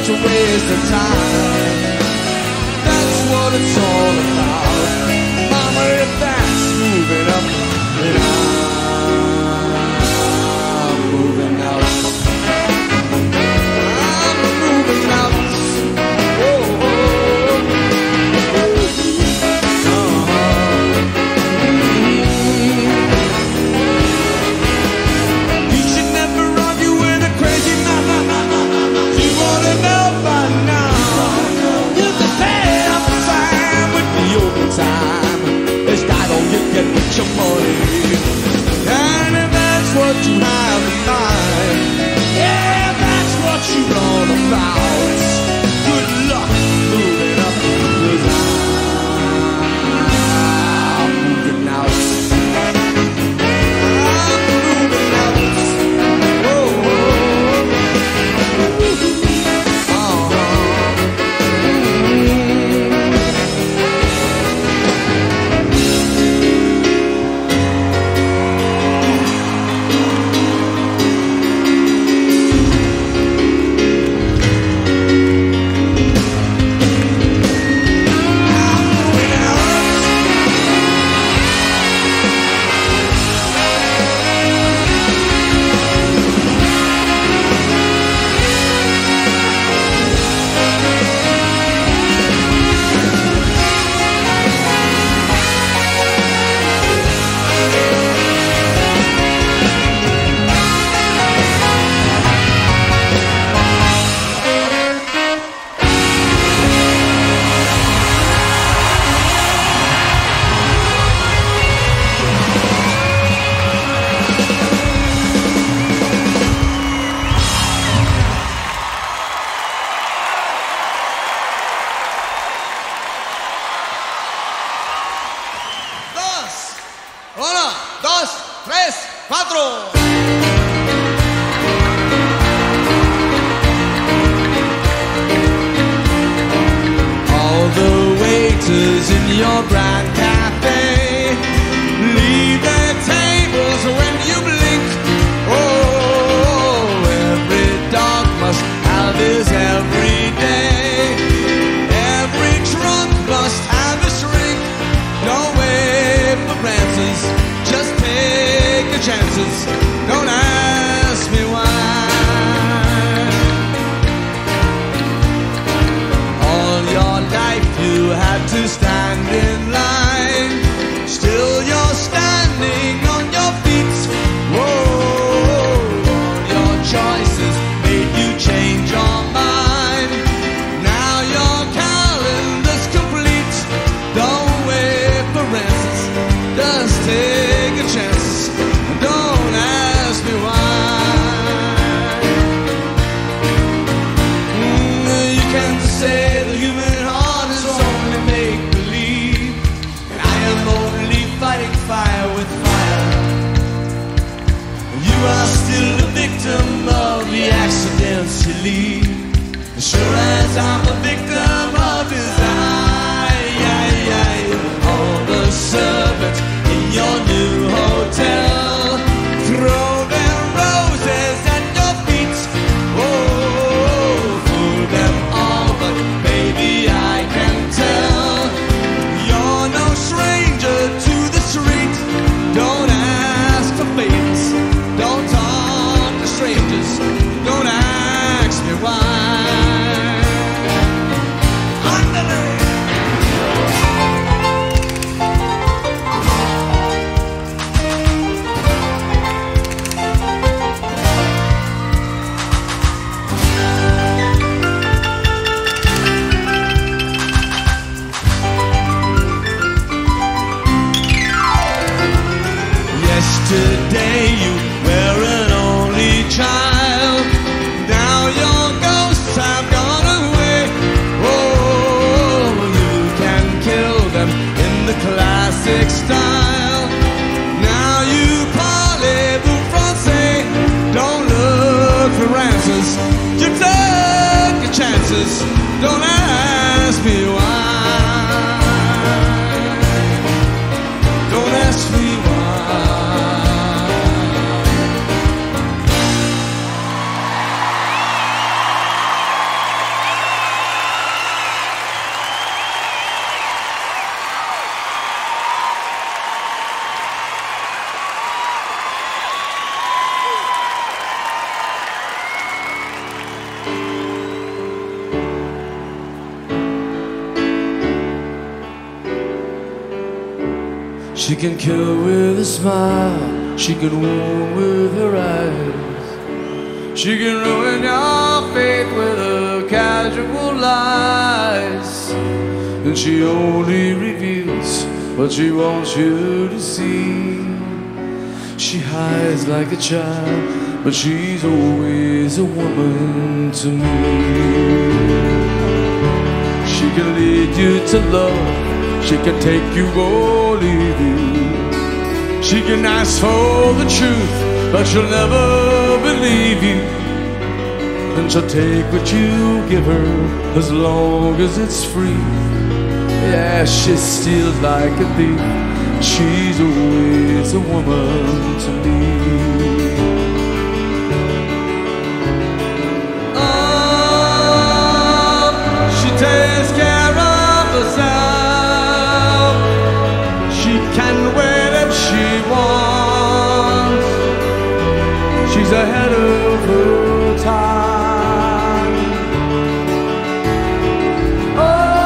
such a waste of time. That's what it's all about. Mama, if that's moving up, then I'm moving out. I'm moving out. Oh, oh, oh. Uh-huh. You should never argue with a crazy mama. You wanna know by now. You can pay up the time with the overtime. It's not all you get with your money. And if that's what you have in mind, yeah, that's what you're all about. Good luck moving up, 'cause I'm moving out. I'm moving out. Oh, oh. Uno, dos, tres, cuatro. All the waiters in your brand cafe leave their tables when you blink. Oh, every dog must have his every day. Every trunk must have a shrink. Don't wait for answers, just take the chances. Don't ask me why. All your life you had to stand in line. Still you're standing on your feet. Whoa, all your choices made you change your mind. Now your calendar's complete. Don't wait for answers, just take a chance. Don't ask me why. Mm, you can say the human heart is only make-believe, and I am only fighting fire with fire. You are still the victim of the accidents you leave, as sure as I'm a victim of desire. All the servants in your new hotel throw their roses at your feet. Oh, fool them all, but baby I can tell you're no stranger to the street. Don't ask for favors, don't talk to strangers, don't ask me why. Underlay. Yesterday you were an only child. Now your ghosts have gone away. Oh, you can kill them in the classic style. Now you parlez-vous français. Don't look for answers, you took your chances. Don't ask me why. Don't ask me why. She can kill with a smile, she can wound with her eyes, she can ruin your faith with her casual lies, and she only reveals what she wants you to see. She hides like a child, but she's always a woman to me. She can lead you to love, she can take you or leave you. She can ask for the truth, but she'll never believe you. And she'll take what you give her, as long as it's free. Yeah, she steals like a thief, she's always a woman to me. Oh, she takes care of herself, she can wait if she wants, she's ahead of her time. Oh,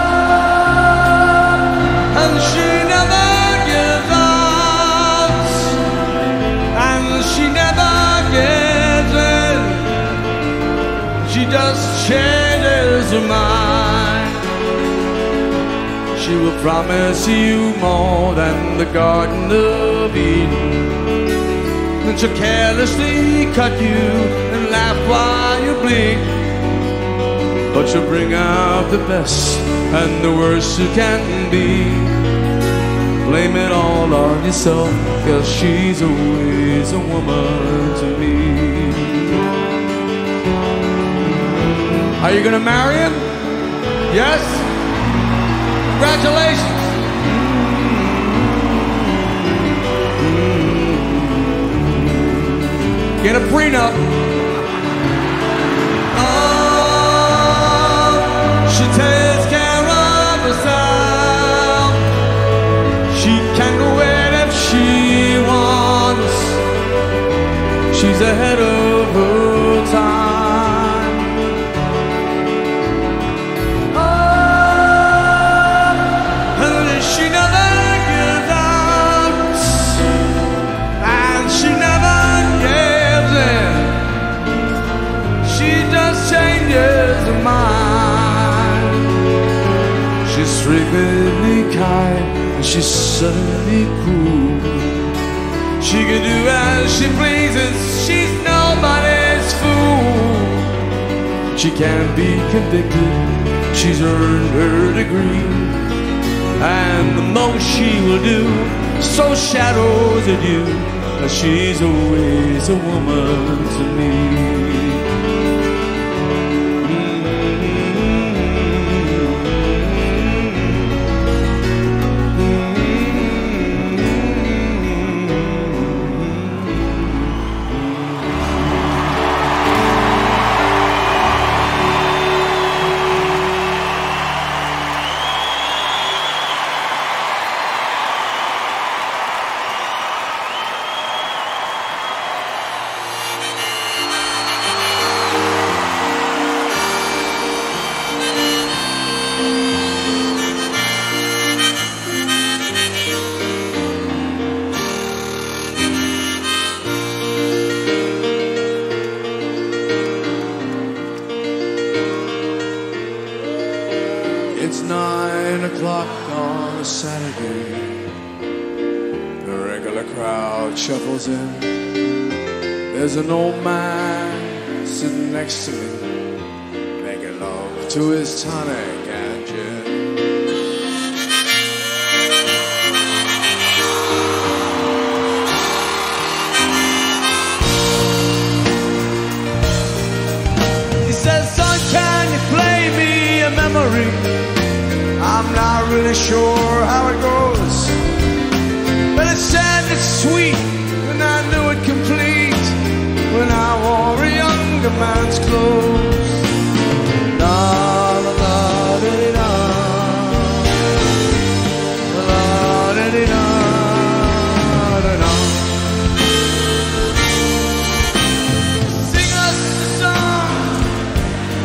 and she never gives up, and she never gives in, she just changes her mind. She will promise you more than the Garden of Eden, and she'll carelessly cut you and laugh while you bleed. But she'll bring out the best and the worst you can be. Blame it all on yourself, 'cause she's always a woman to me. Are you gonna marry him? Yes? Congratulations. Get a prenup. Oh, she takes care of herself, she can wait if she wants, she's ahead of her time. She's frequently kind and she's suddenly cool. She can do as she pleases, she's nobody's fool. She can't be convicted, she's earned her degree, and the most she will do so shadows at you, but she's always a woman to me. It's nine o'clock on a Saturday. The regular crowd shuffles in. There's an old man sitting next to me, making love to his tonic and gin. He says, son, can you play me a memory? I'm not really sure how it goes, but it's sad, it's sweet, and I knew it complete when I wore a younger man's clothes. La la la da da, la da da da da. Sing us a song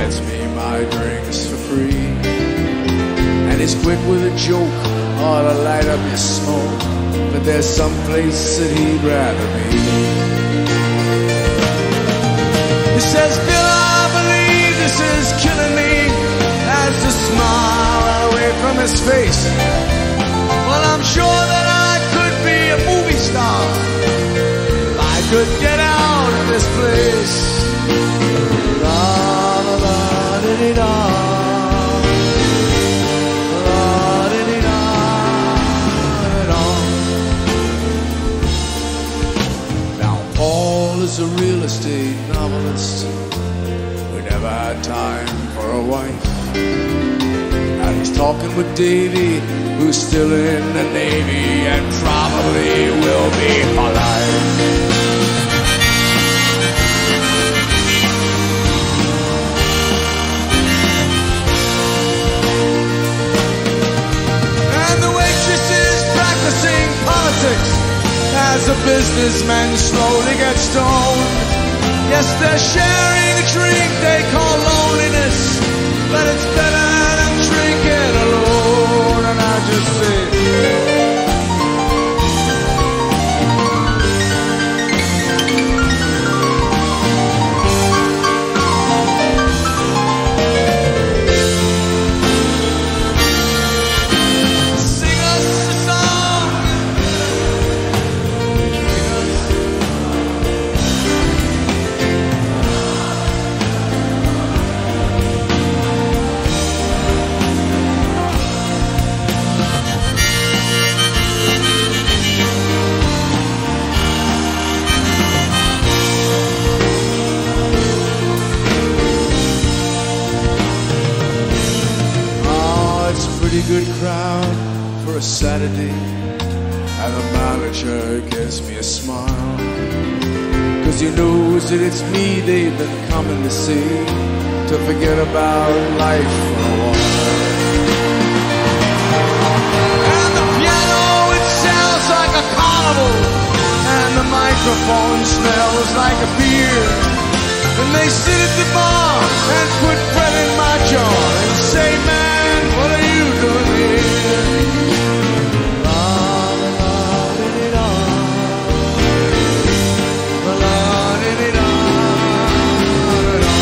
gets me my drinks for free. And he's quick with a joke or to light up your smoke, but there's some place that he'd rather be. He says, Bill, I believe this is killing me, as the smile ran away from his face. Well, I'm sure that I could be a movie star if I could get out of this place. La la la di di da, la di di da da. Now Paul is a real estate novelist who never had time for a wife. And he's talking with Davy, who's still in the Navy and probably will be for life. And the waitress is practicing politics as a businessman slowly gets stoned. Yes, they're sharing a drink they call loneliness, but it's better than drinking alone. And I just say, sing us a song. Pretty good crowd for a Saturday, and the manager gives me a smile, cause he knows that it's me they've been coming to see, to forget about life for a while. And the piano, it sounds like a carnival, and the microphone smells like a beer. And they sit at the bar and put bread in my jar and say, man, what are you doing here? La la di di da, la di di da da.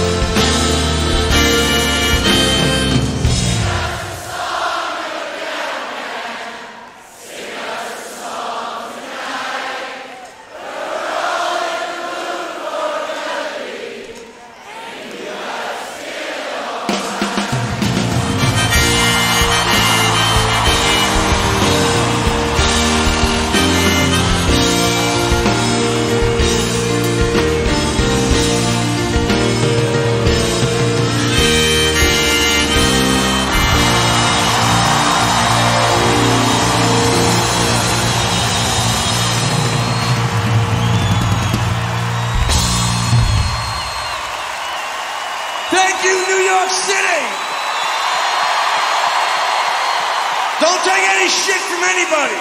Thank you, New York City! Don't take any shit from anybody!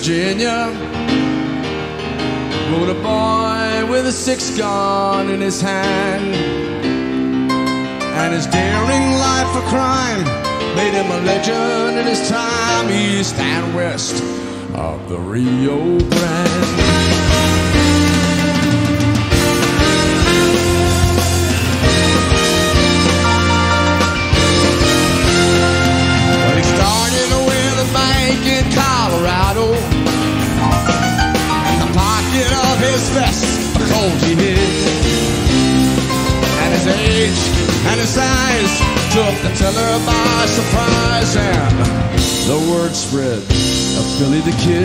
Virginia, rode a boy with a six gun in his hand, and his daring life for crime made him a legend in his time, east and west of the Rio Grande. Well, he started with a bank in Colorado, in the pocket of his vest a cold he hid, and his age and his size took the teller by surprise, and the word spread of Billy the Kid.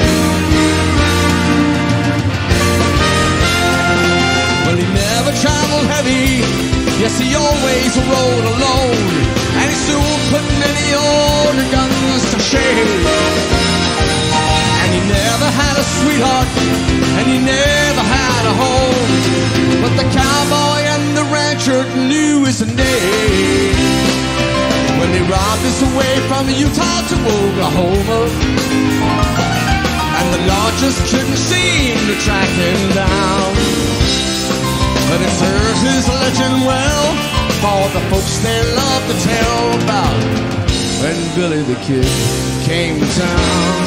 Well, he never traveled heavy, yes, he always rode alone, and he soon put many old guns to shame. And he never had a sweetheart, and he never had a home, but the cowboy and the rancher knew his name. When they robbed us away from Utah to Oklahoma, and the law just couldn't seem to track him down. But it serves his legend well for the folks they love to tell about when Billy the Kid came to town.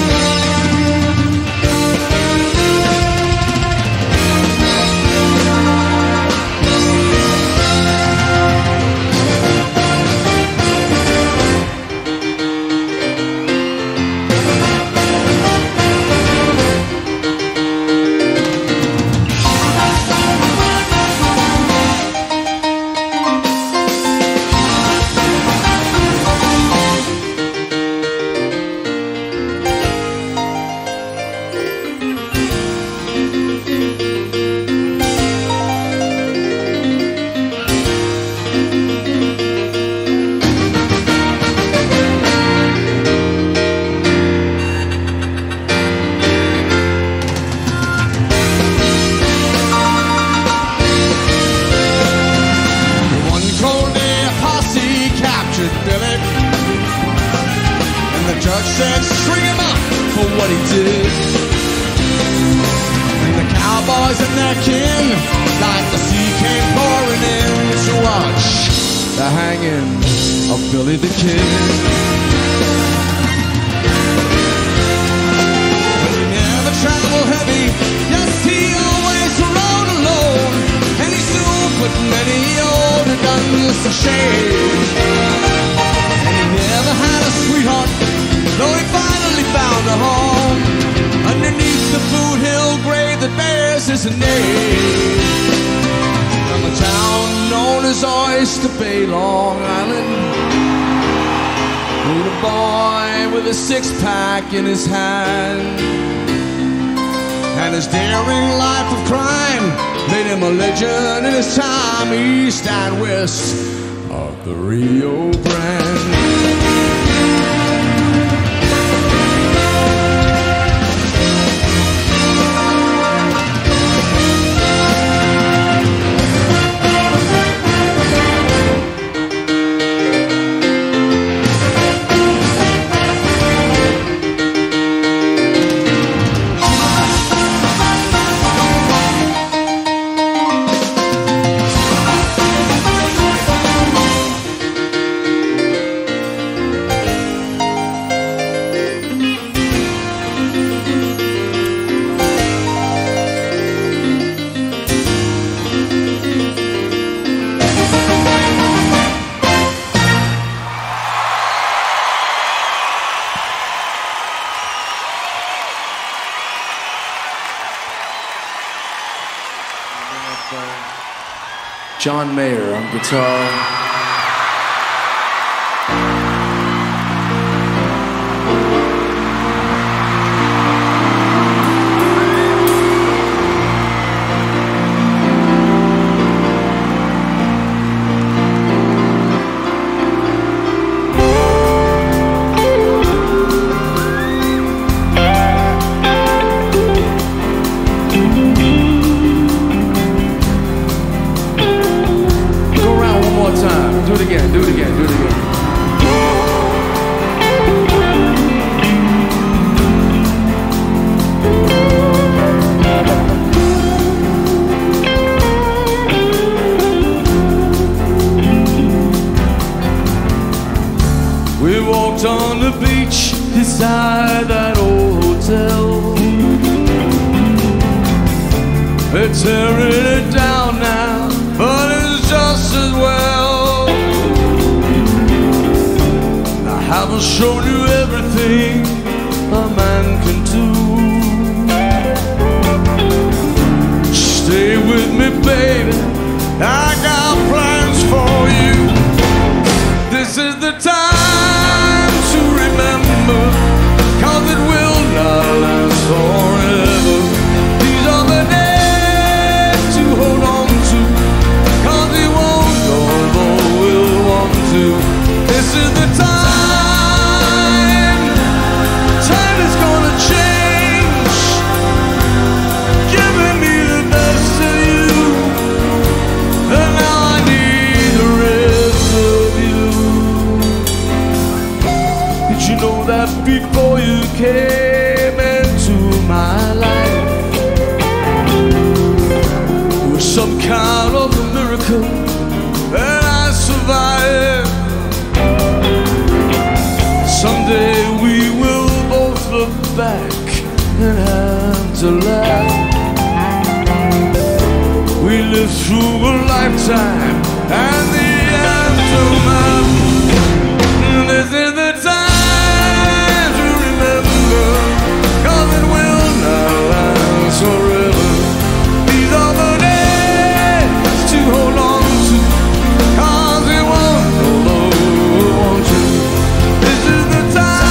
Billy the Kid. But he never traveled heavy, yes, he always rode alone, and he soon put many older guns to shame. And he never had a sweetheart, though he finally found a home underneath the Boot Hill grave that bears his name. From a town known as Oyster Bay, Long Island, rode a boy with a six-pack in his hand, and his daring life of crime made him a legend in his time, east and west of the Rio Grande. John Mayer on guitar. Go around one more time. They're tearing it down now, but it's just as well. I haven't shown you everything a man can do. Stay with me, baby, I got plans for you. This is the time to remember, 'cause it will not last forever. These are the days to hold on to, 'cause it won't, although we'll want to. This is the time, time is gonna change, giving me the best of you, and now I need the rest of you. Did you know that before you came into my life, it was some kind of a miracle that I survived? Someday we will both look back and have to laugh. We lived through a lifetime and the aftermath. This is the time to remember, 'cause it will not last forever. These are the days to hold on to, 'cause it won't, although we want to. This is the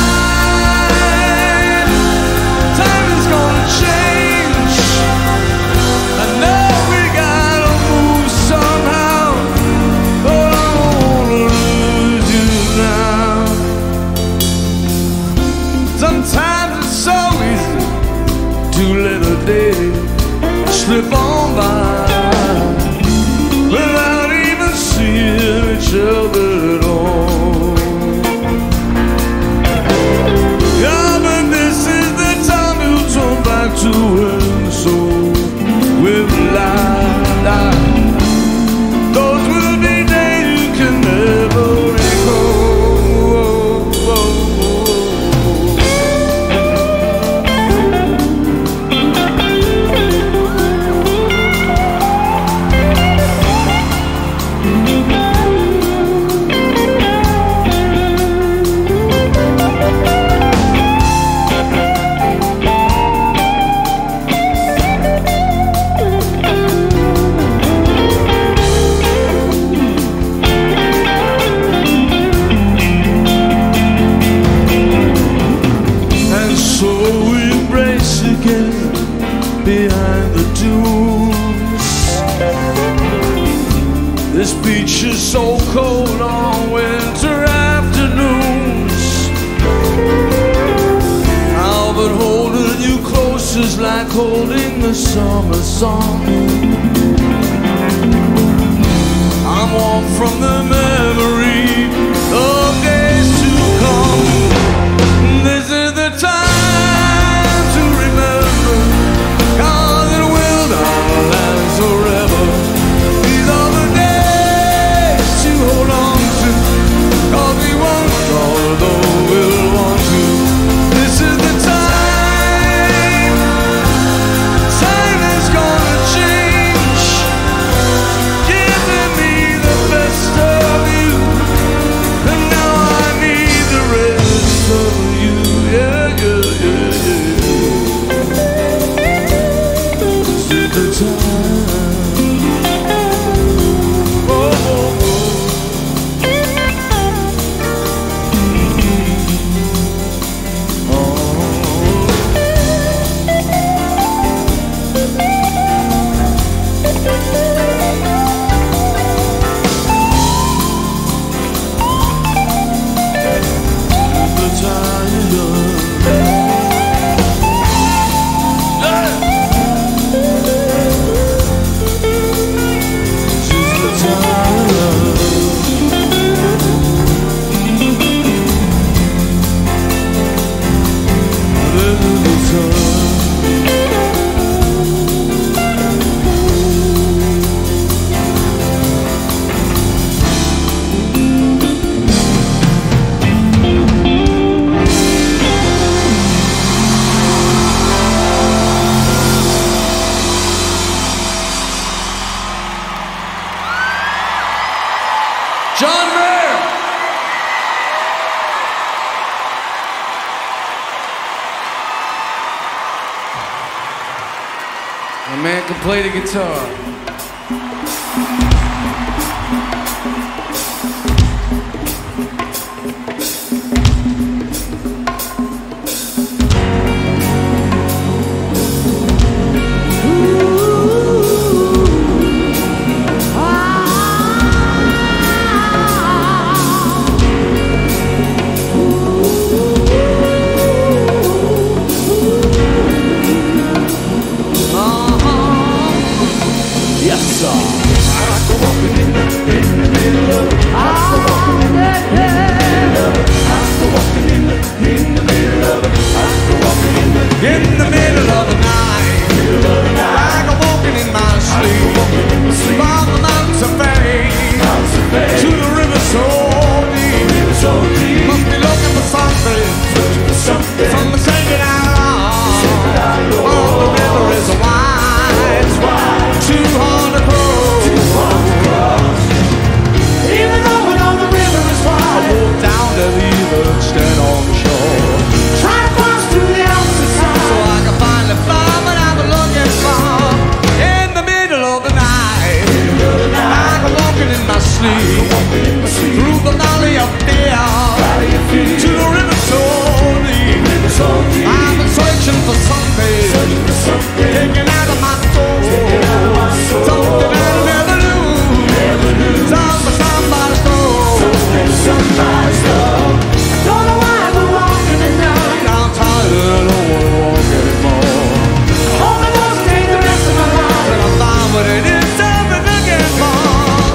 time, time is gonna change. I know we gotta move somehow, but I don't wanna lose you now. Sometimes it's so easy to let a day slip on by without even seeing each other at all. Yeah, but this is the time you turn back to and so with life. Those will be days you can never recall. And so we embrace again behind the dunes. This beach is so cold on winter afternoons. Now but holding you close is like holding the summer sun. I'm warm from the memory of days to come. This is the time to remember, 'cause it will not last forever. These are the days to hold on to, 'cause we won't, although we'll want to. This is the time, time is gonna change, giving me the best of A man can play the guitar. In the middle of the night, like I'm walking in my sleep, from the mountains of fame to the river so deep. Must be looking for something, something sacred out. Oh, the river is wide, too hard to cross. Even though we know the river is wide, I walk down to the river, stand on the shore, try to cross to the opposite side, so I can find the fly that I've been looking for. In the middle of the night, like I'm walking in my sleep, through the valley of fear, to the river so deep. I've been searching for something, taken out of my soul, something I'll never lose. Something somebody stole, somebody stole. I don't know why I've been walking the night. I'm tired and I don't want to walk anymore. Only wants to take the rest of my life, and I'll find what it is I've been looking for.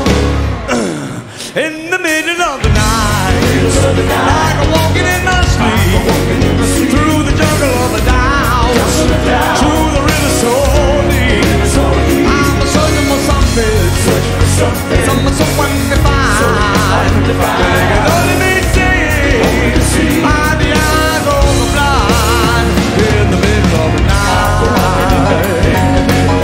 In the middle of the night, like I'm walking in my sleep, through the jungle of the Downs, to the river so deep. I'm searching for something, something, someone to find. They can only be seen by the eyes of the blind. In the middle of the night.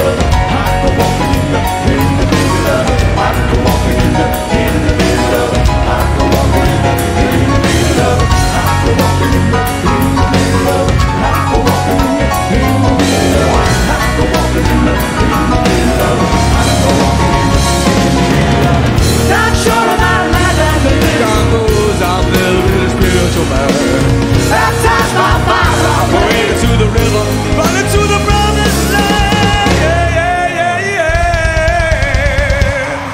Not sure about life as a big on goes. I'm a little bit spiritual man. Baptized by fire, I'm way to the river, running to the promised land. Yeah, yeah, yeah, yeah.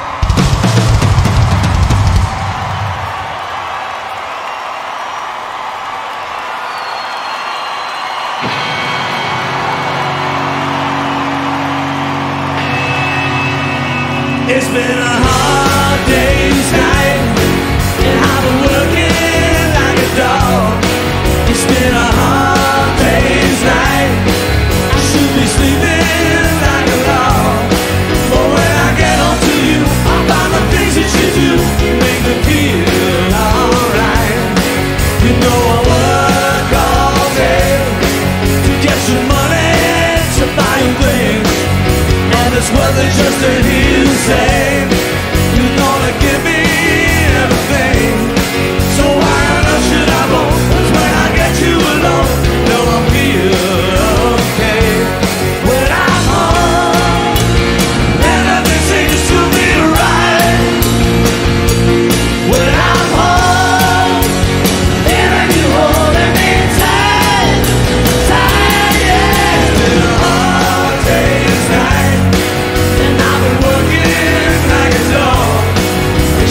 It's been a hard day's night, and I've been working like a dog. It's been a hard day's night, I should be sleeping like a log. But when I get home to you, I find the things that you do make me feel alright. You know I work all day to get some money to buy you things, and it's worth it just to hear you say you're gonna give me everything. So why on earth should I go? 'Cause when I get you alone, no, I'll feel okay. When I'm home, and everything seems to be right. When I'm home, and you holding me tight, tight, yeah. It's been a hard day's night, and I've been working like a dog.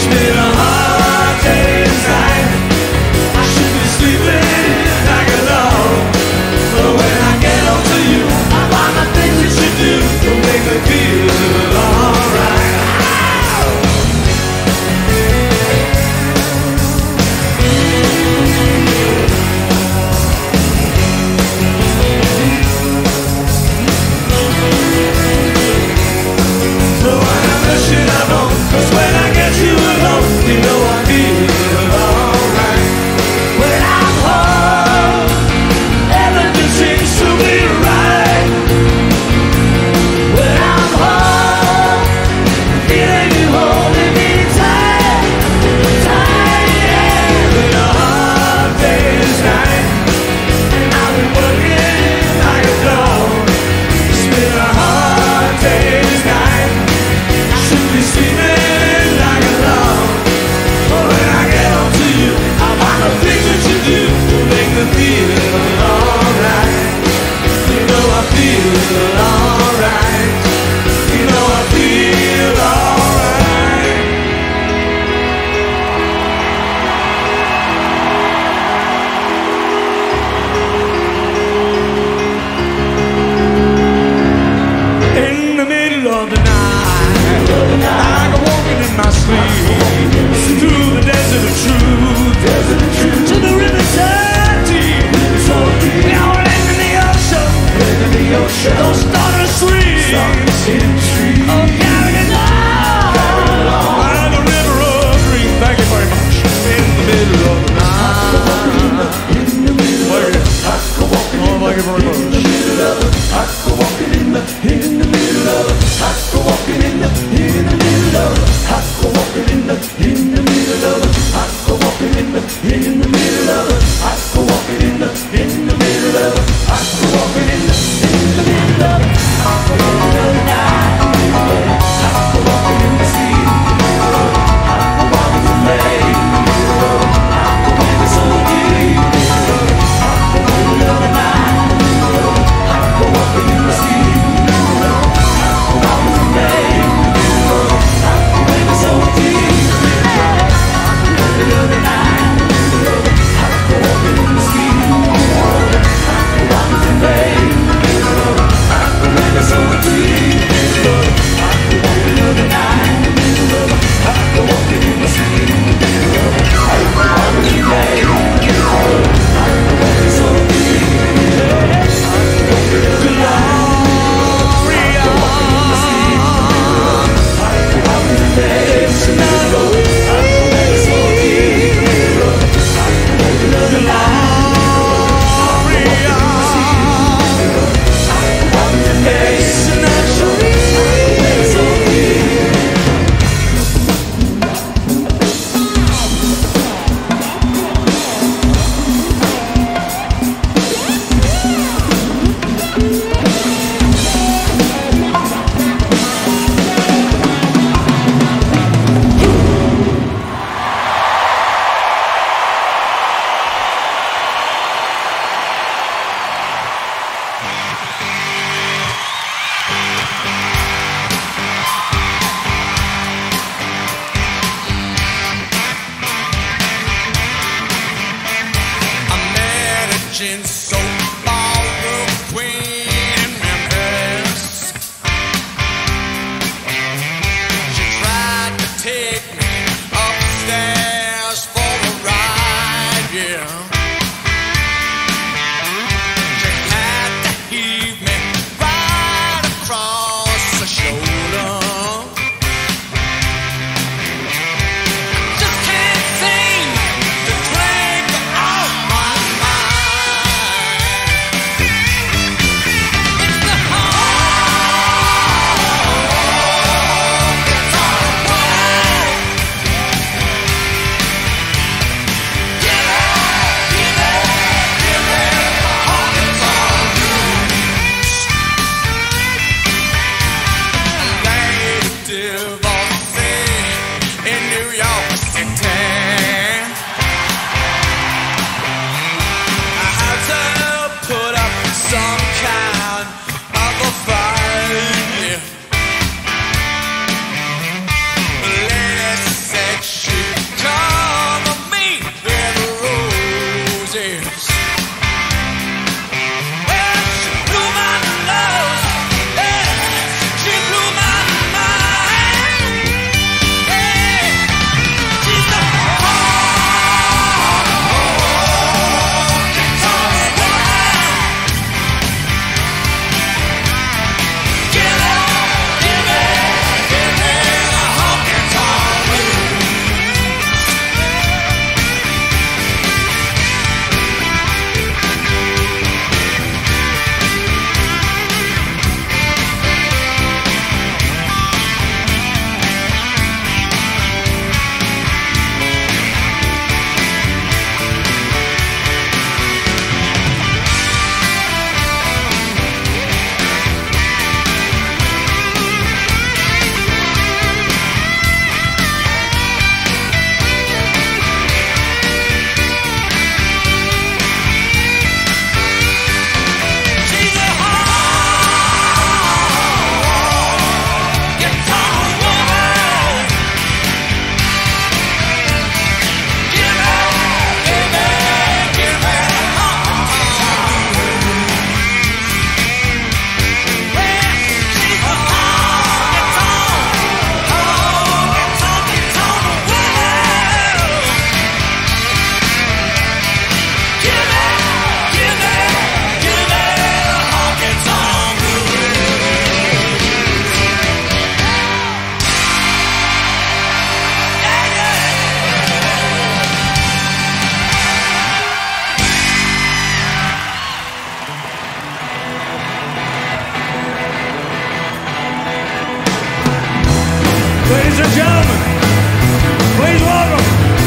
Ladies and gentlemen, please welcome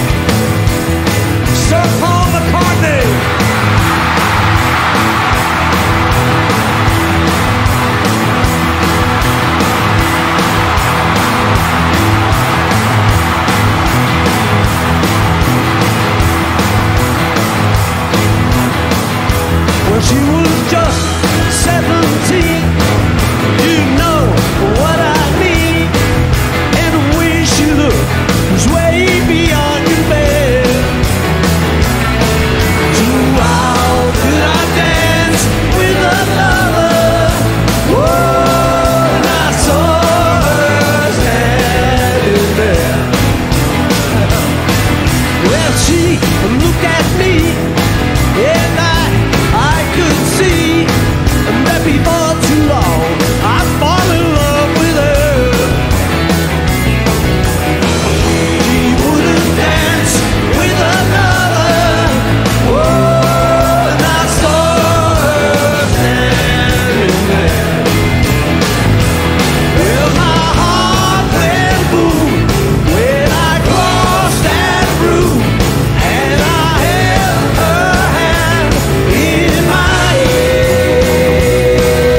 Sir Paul McCartney. When she was just seventeen, you know what I mean. And the way she looked was way beyond compare. So how could I dance with another? Whoa, and I saw her standing there. Well, she looked at me, and I I could see that before too long I'd fall in love with her. She wouldn't dance with another. Whoa, and I saw her standing there. Well, my heart went boom when I crossed that room, and I held her hand in my head.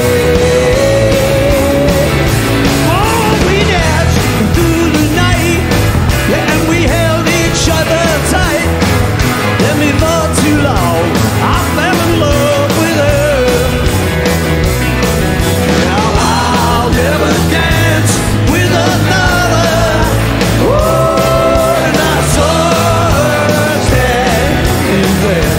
Oh, we danced through the night, yeah, and we held each other tight. Then before too long, I fell in love with her. Now I'll never dance with another. Oh, and I saw her standing there.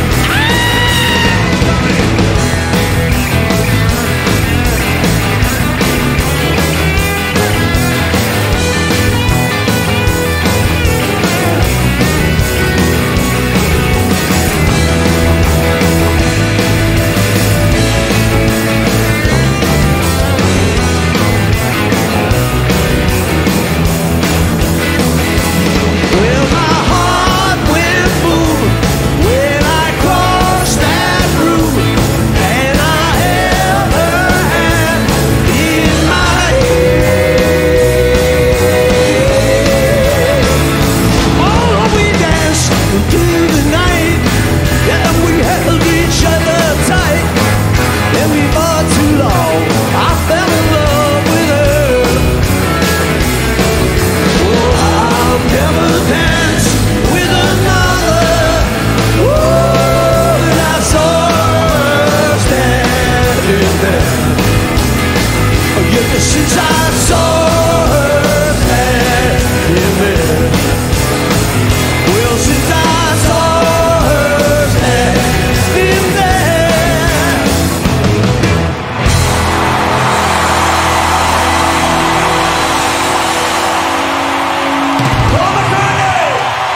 Well, my heart went boom when I crossed that room, and I held her hand in my head. Oh, we danced through the night, yeah, and we held each other tight. And before too long, I fell in love with her. Oh, I'll never dance with another. Oh, and I saw her standing there. Oh, yeah, since I saw her standing there. Well, since I saw her standing there. Paul McCartney!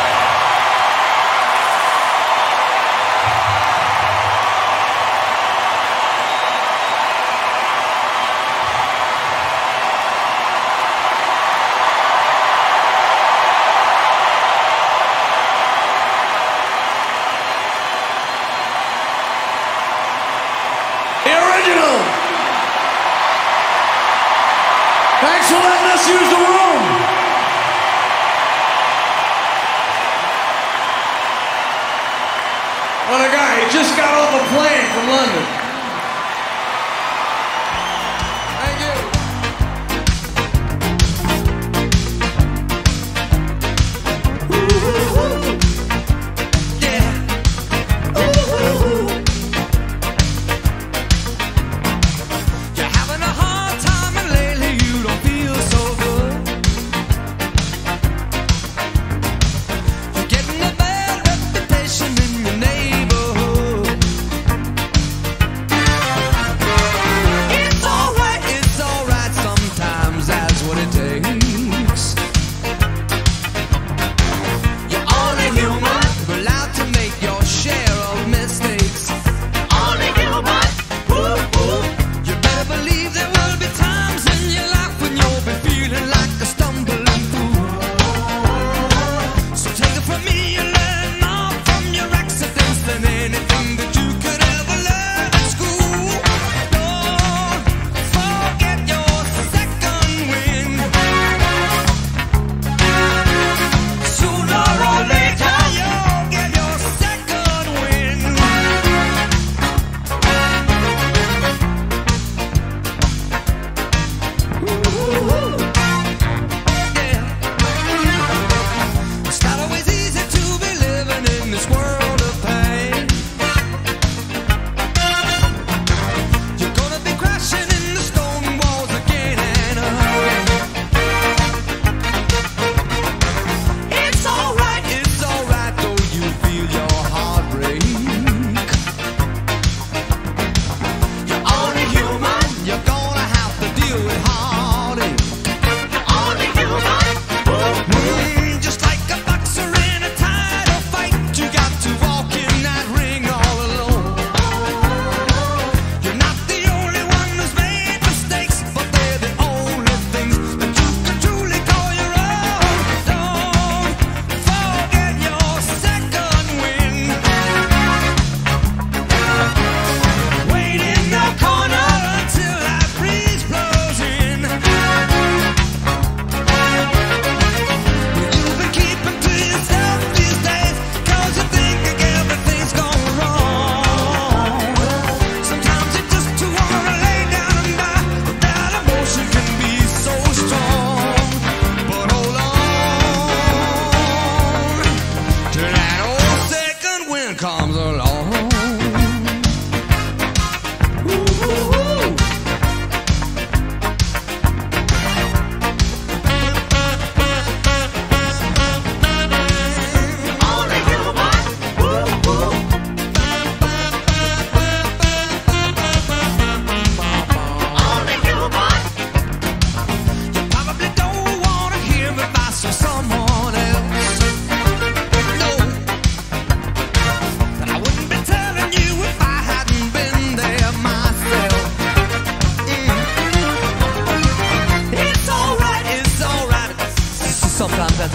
The original! Thanks for letting us use the room! What a guy, he just got off a plane from London. Thank you. Yeah. You're having a hard time and lately you don't feel so good. You're getting a bad reputation in your neighborhood.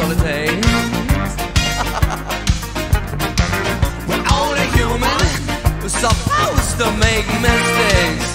holiday. We're only human, we're supposed to make mistakes.